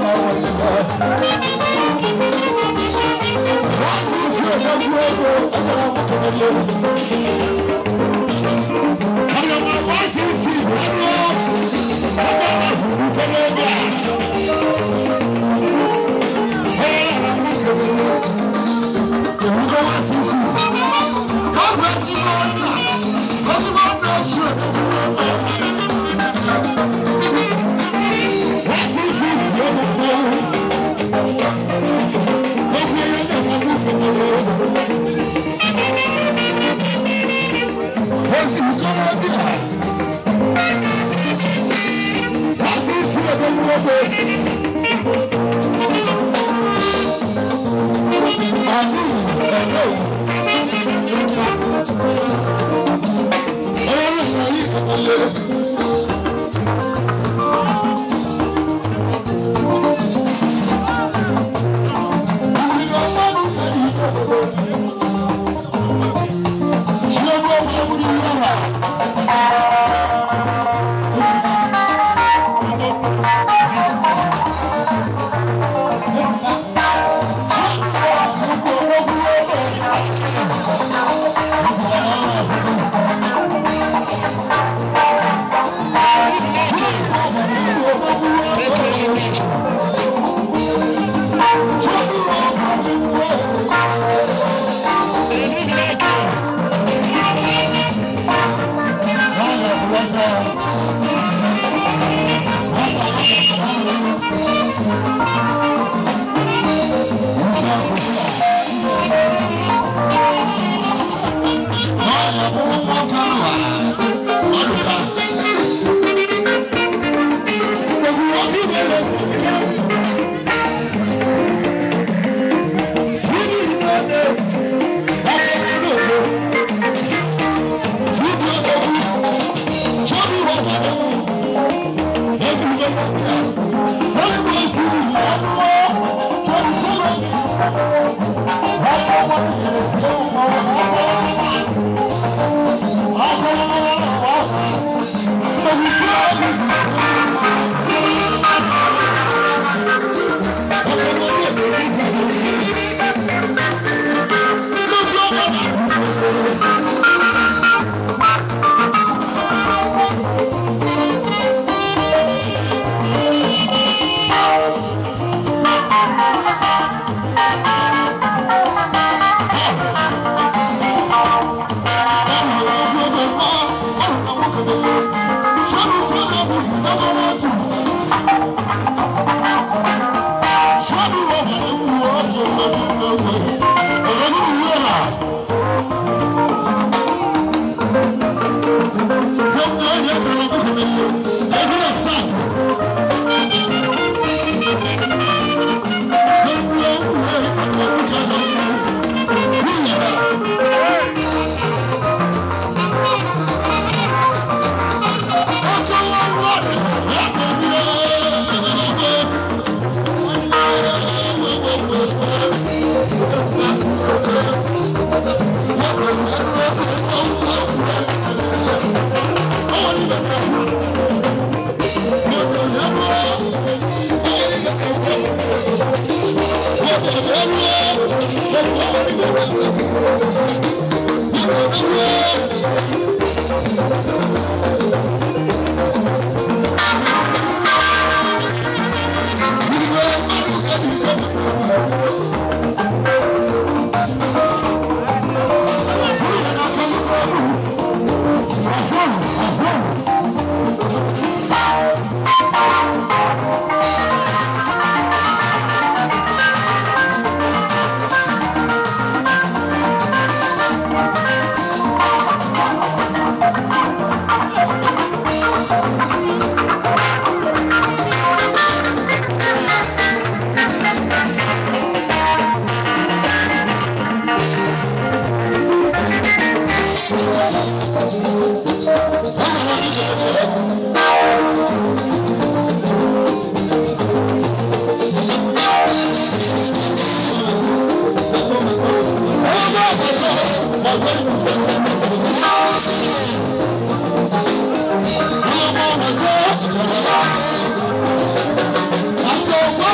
After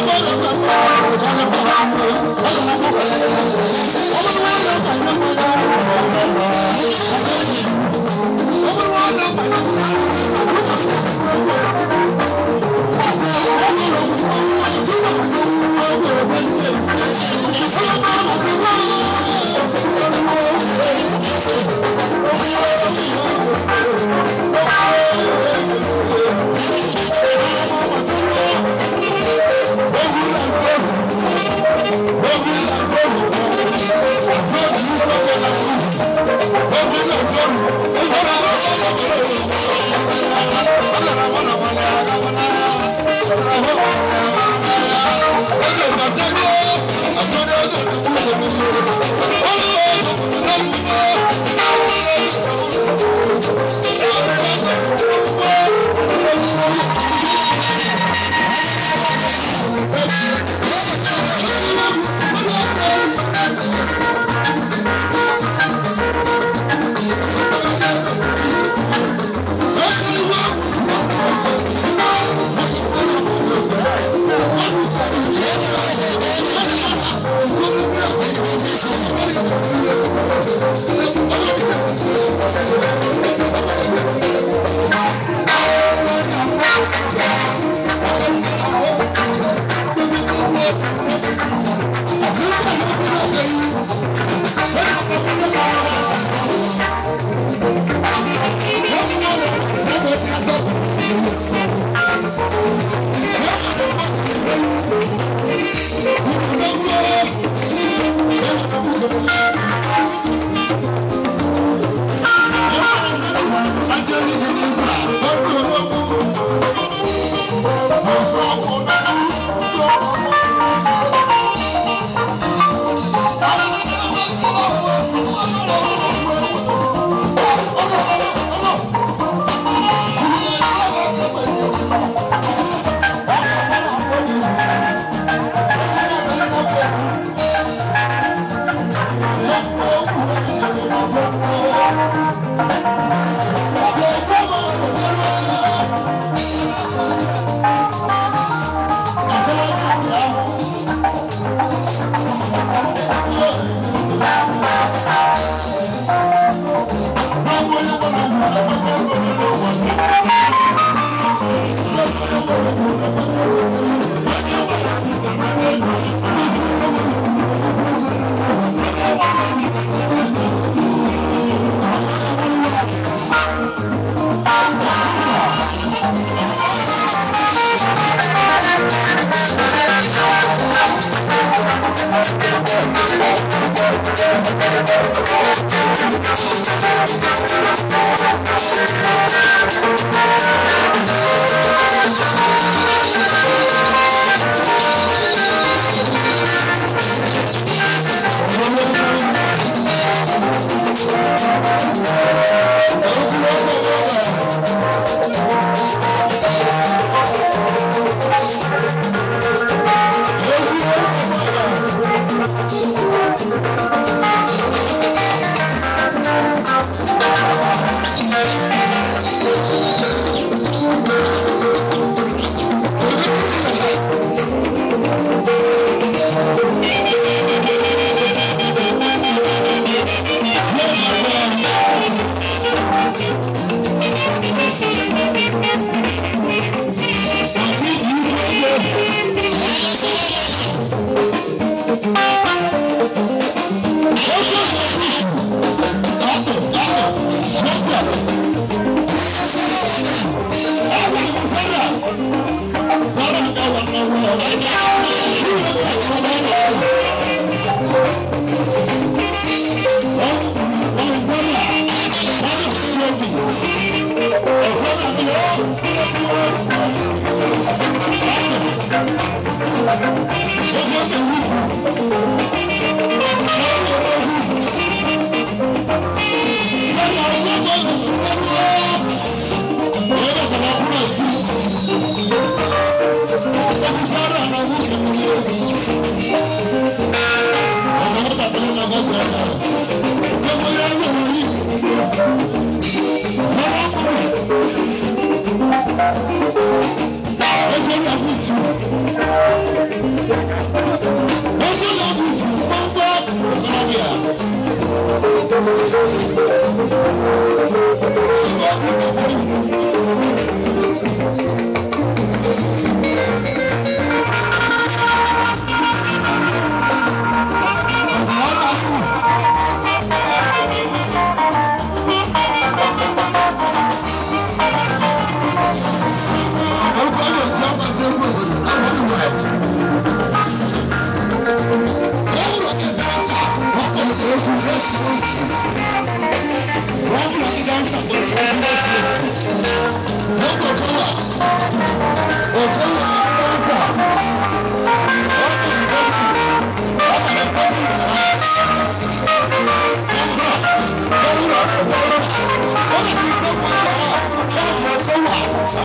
Thank you.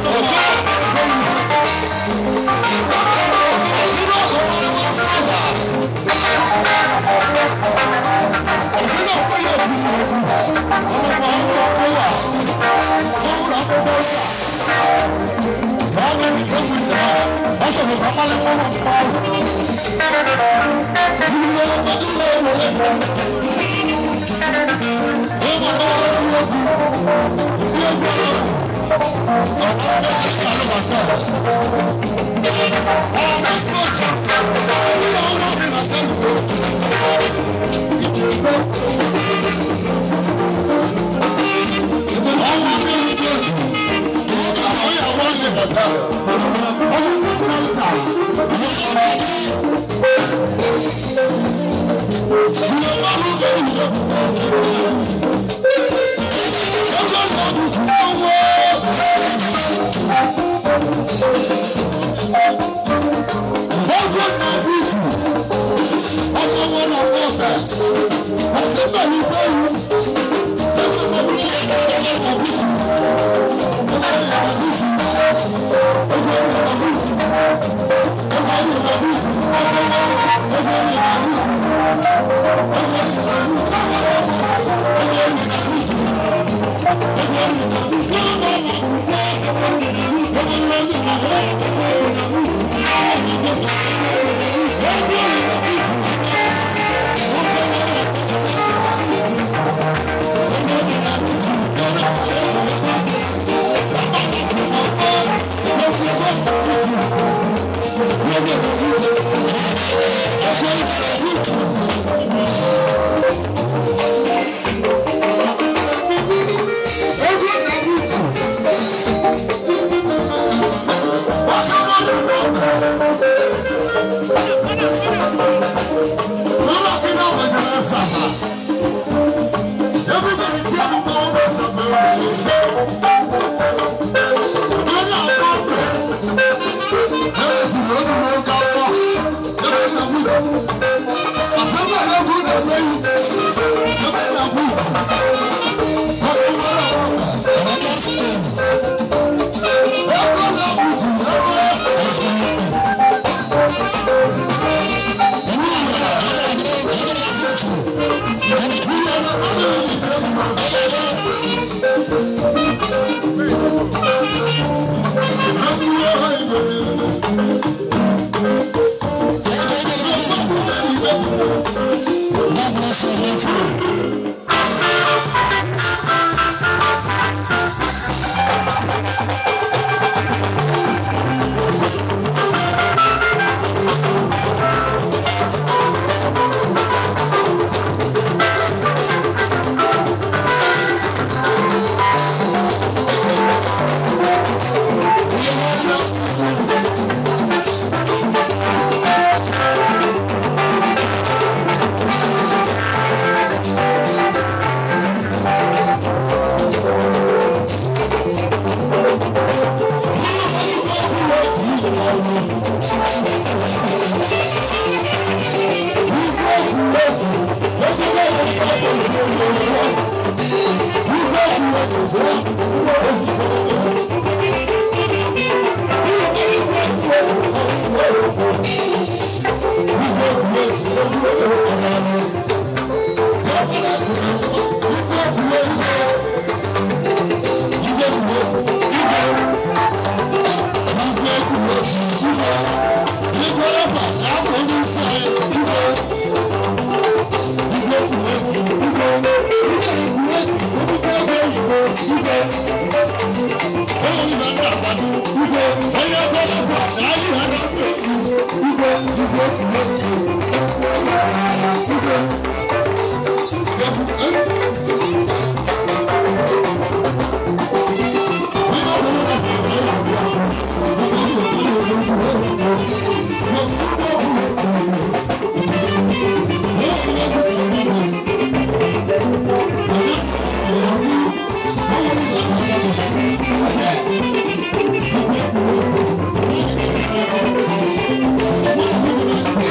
Thank you.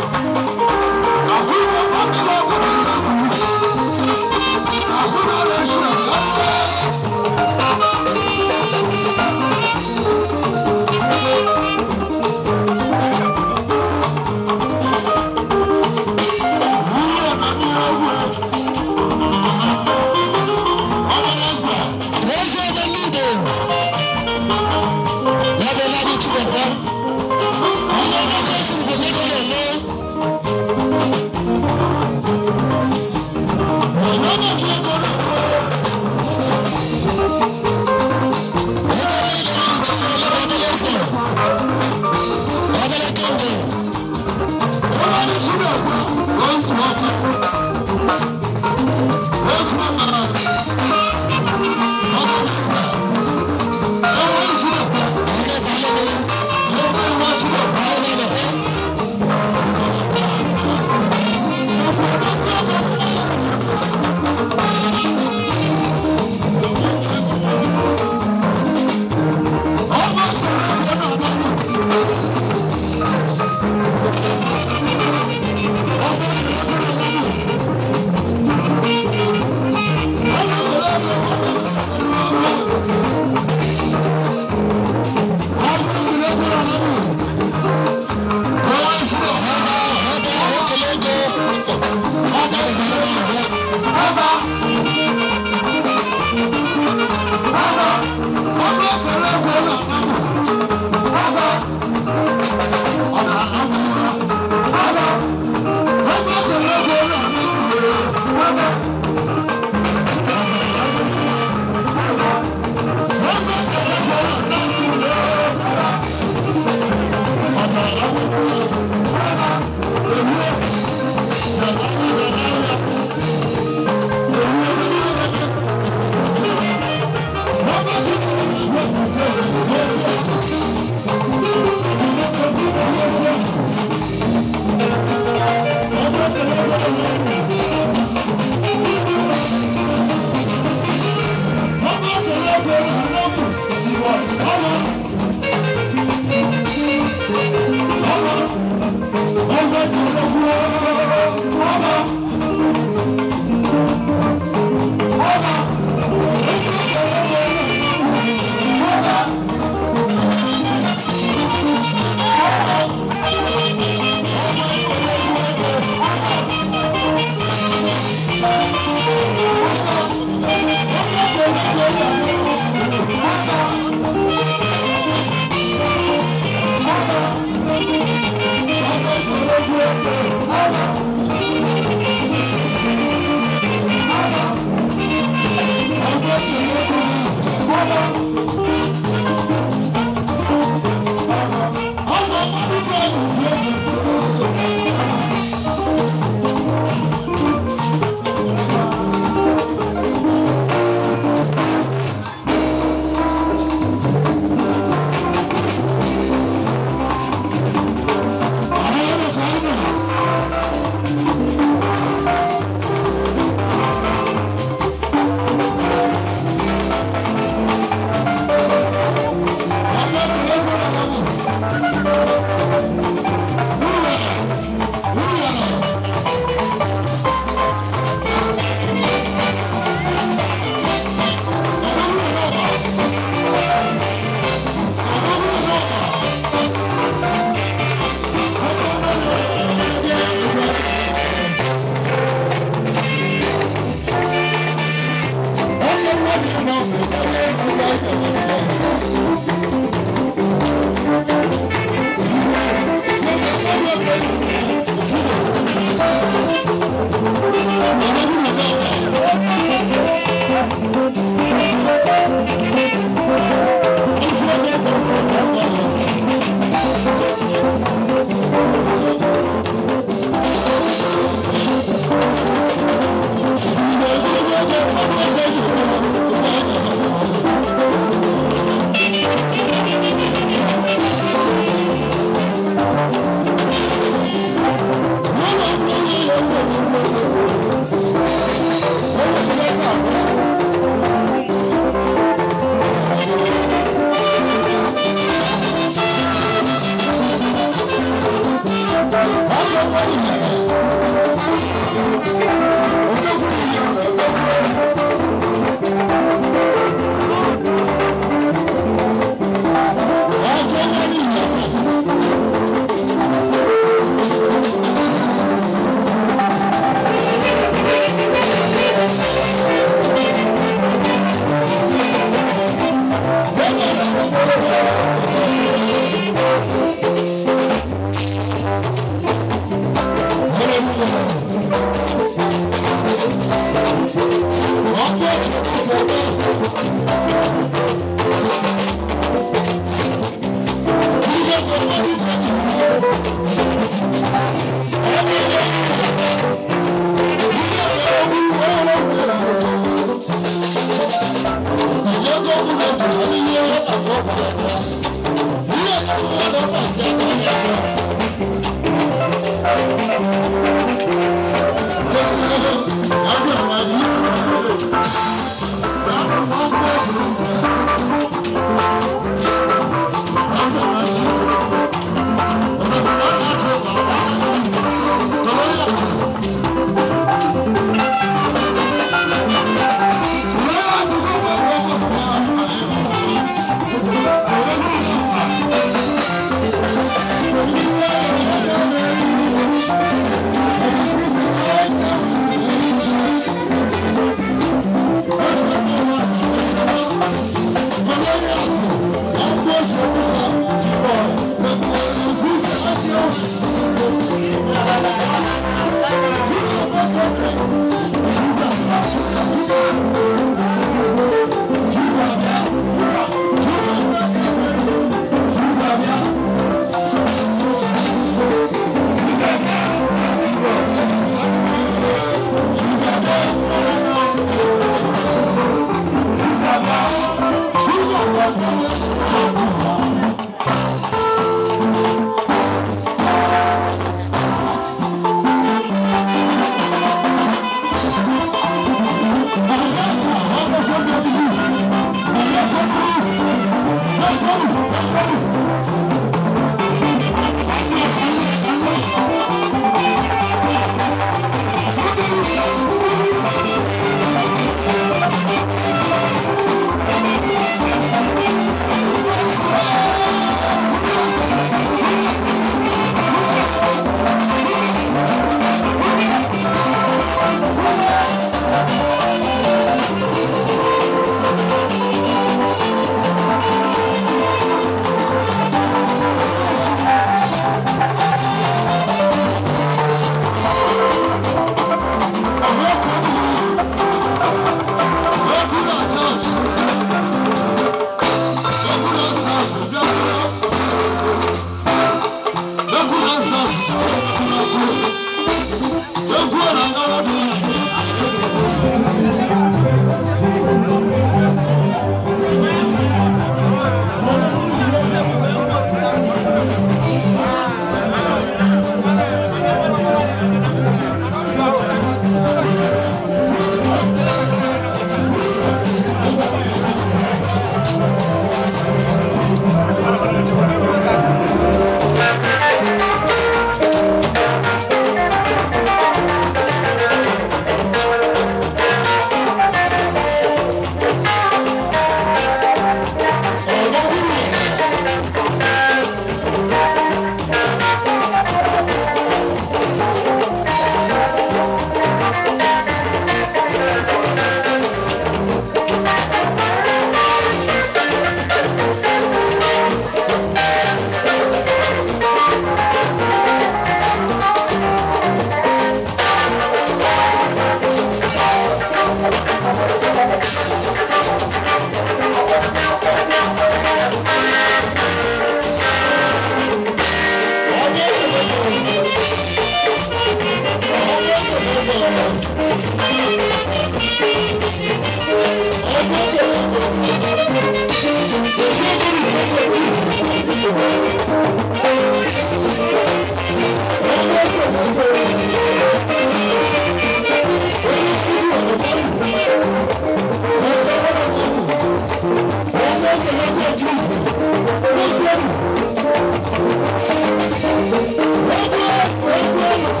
Let's go!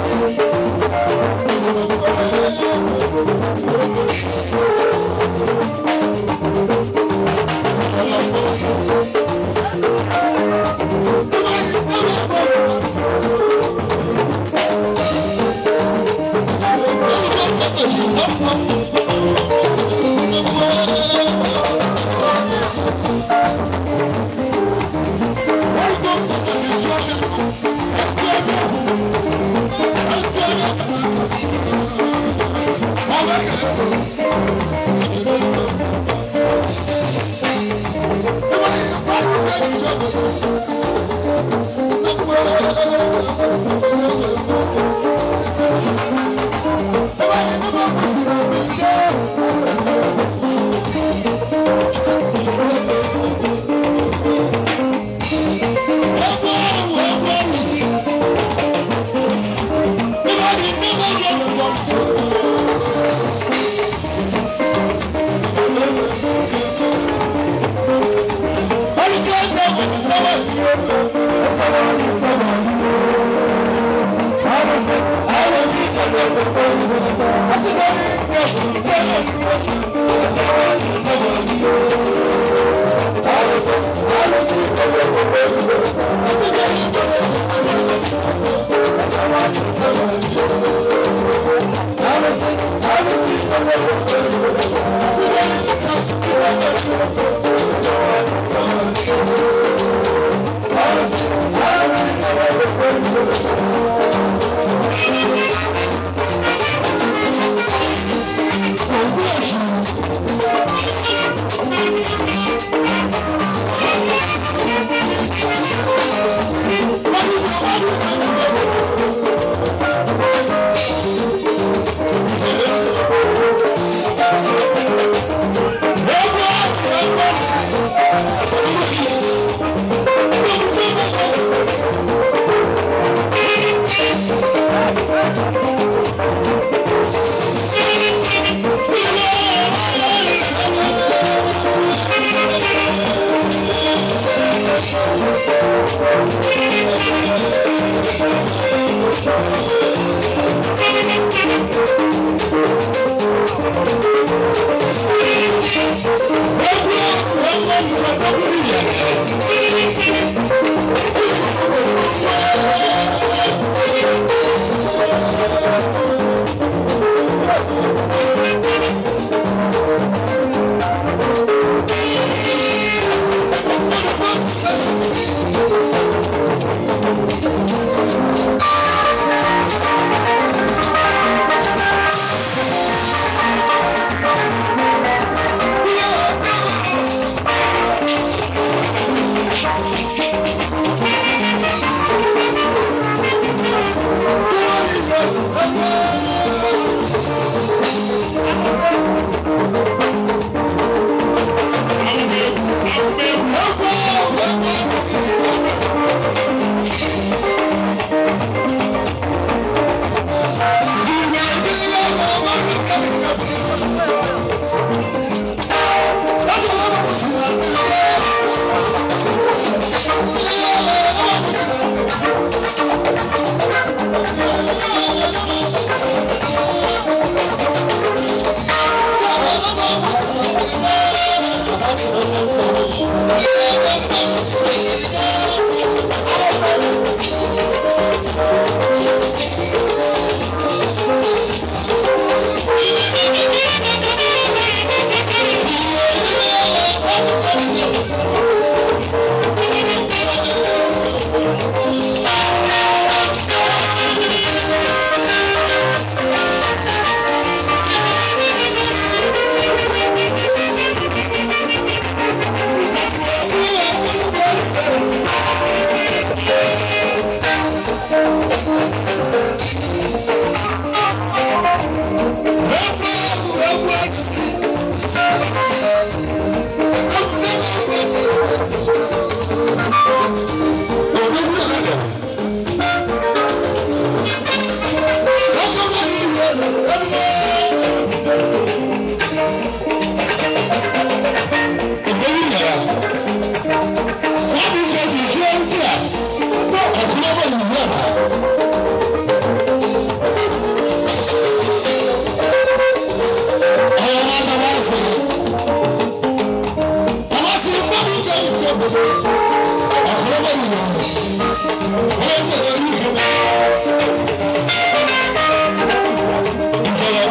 Thank you.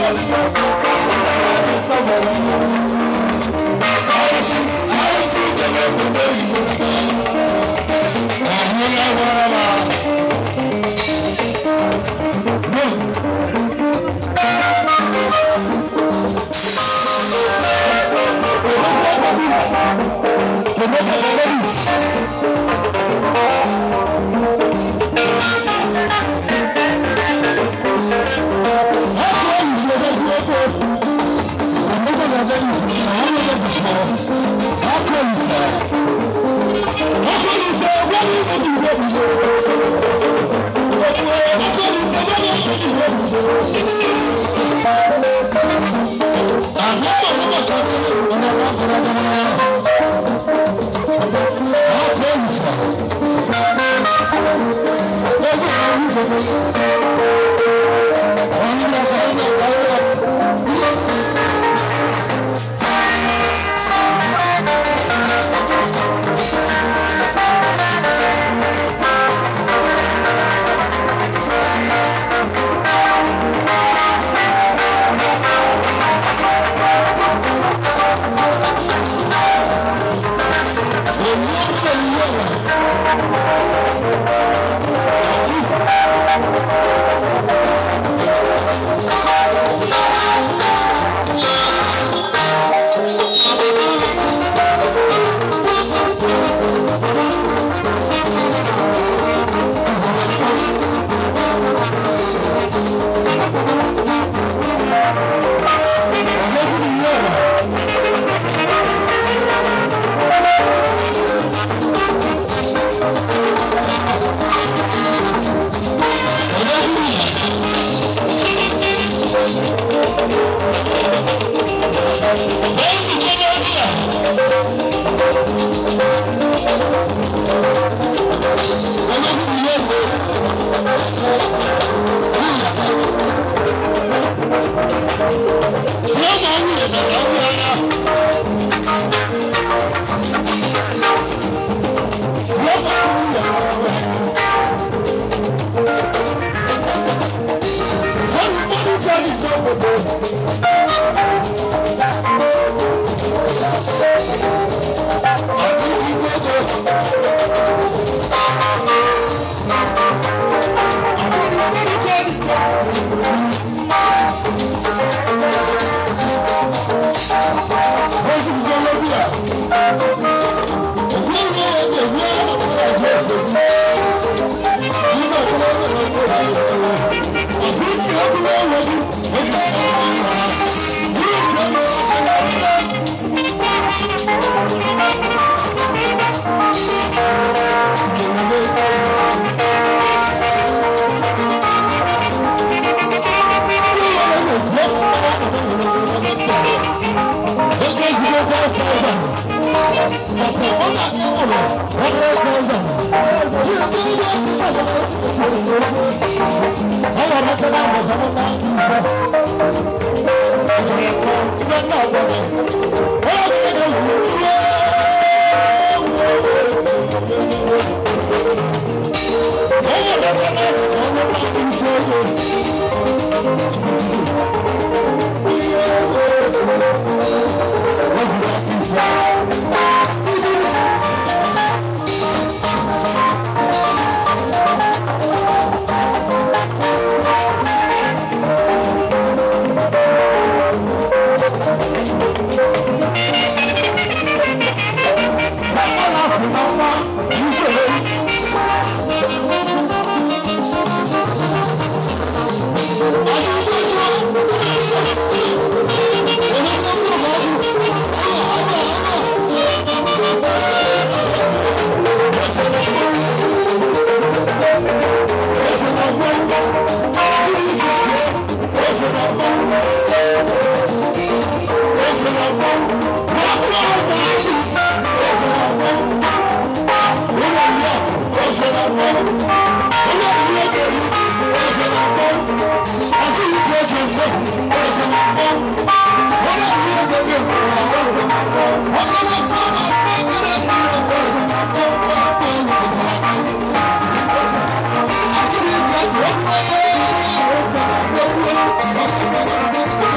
Thank you.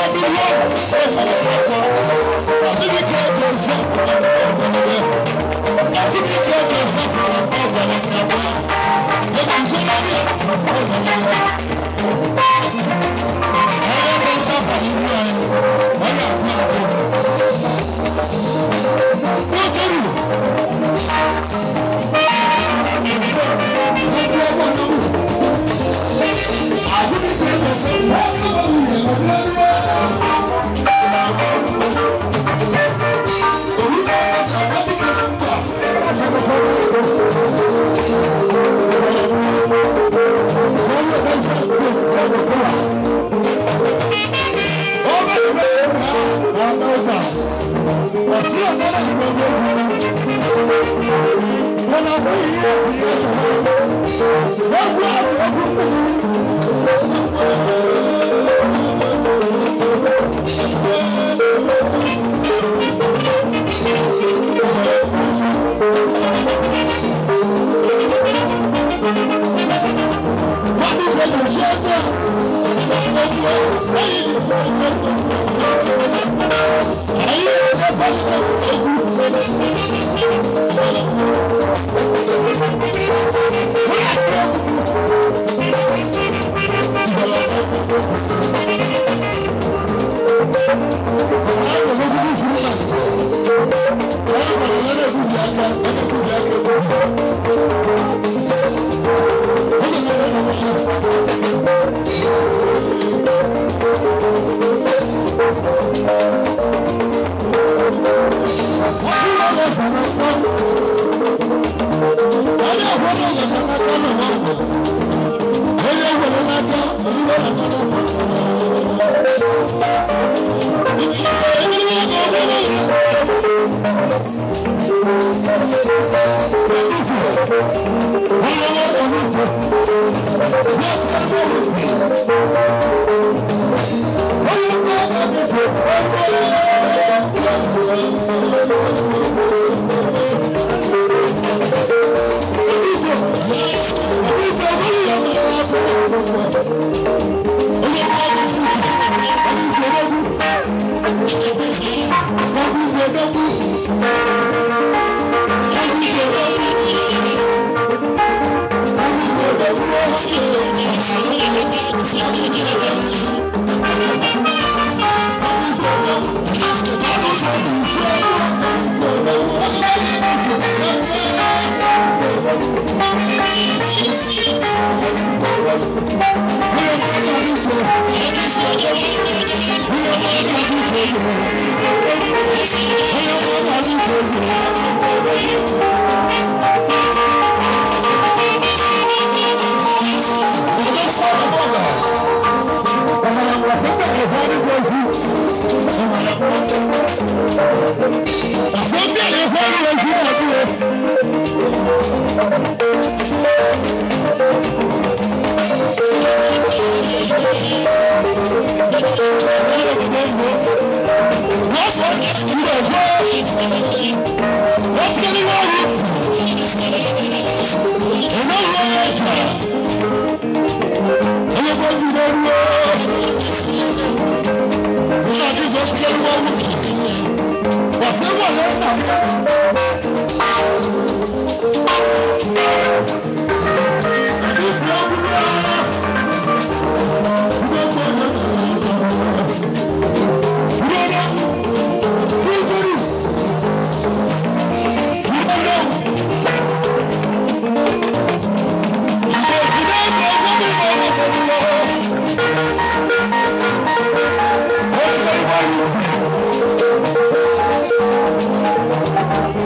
Thank you.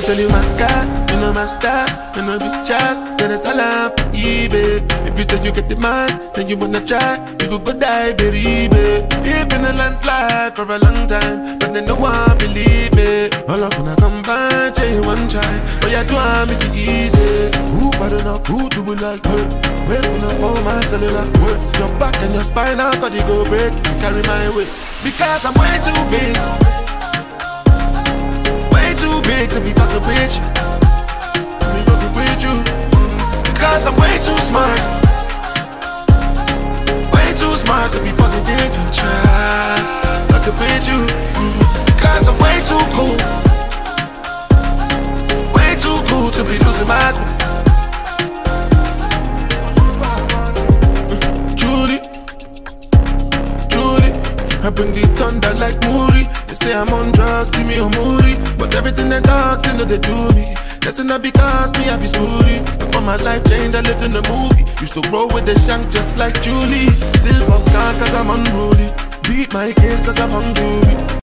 tell you my God, you know my style, you know big chance, then it's all up, eBay. If you say you get the man, then you wanna try, you go go die, baby. It's been a landslide for a long time, but then no one believe me. All up when I come back, you one try, but you do I'm if it easy. Who bad enough, who do we like hurt? Wake up for my cellular hurt. Your back and your spine, now got you go break, carry my weight. Because I'm way too big, way too big to be fucking with you. Let me fucking with you. Because I'm way too smart, way too smart to be fucking with you. Try fucking with you. Because I'm way too cool, way too cool to be losing my cool. Judy, Judy, I bring the thunder like Moody. They say I'm on drugs, see me on Moody, but everything they talk, say no they do me. That's not because me I be smoothie. Before my life changed, I lived in a movie. Used to roll with the shank just like Julie. Still fuck God cause I'm unruly. Beat my case cause I'm hungry.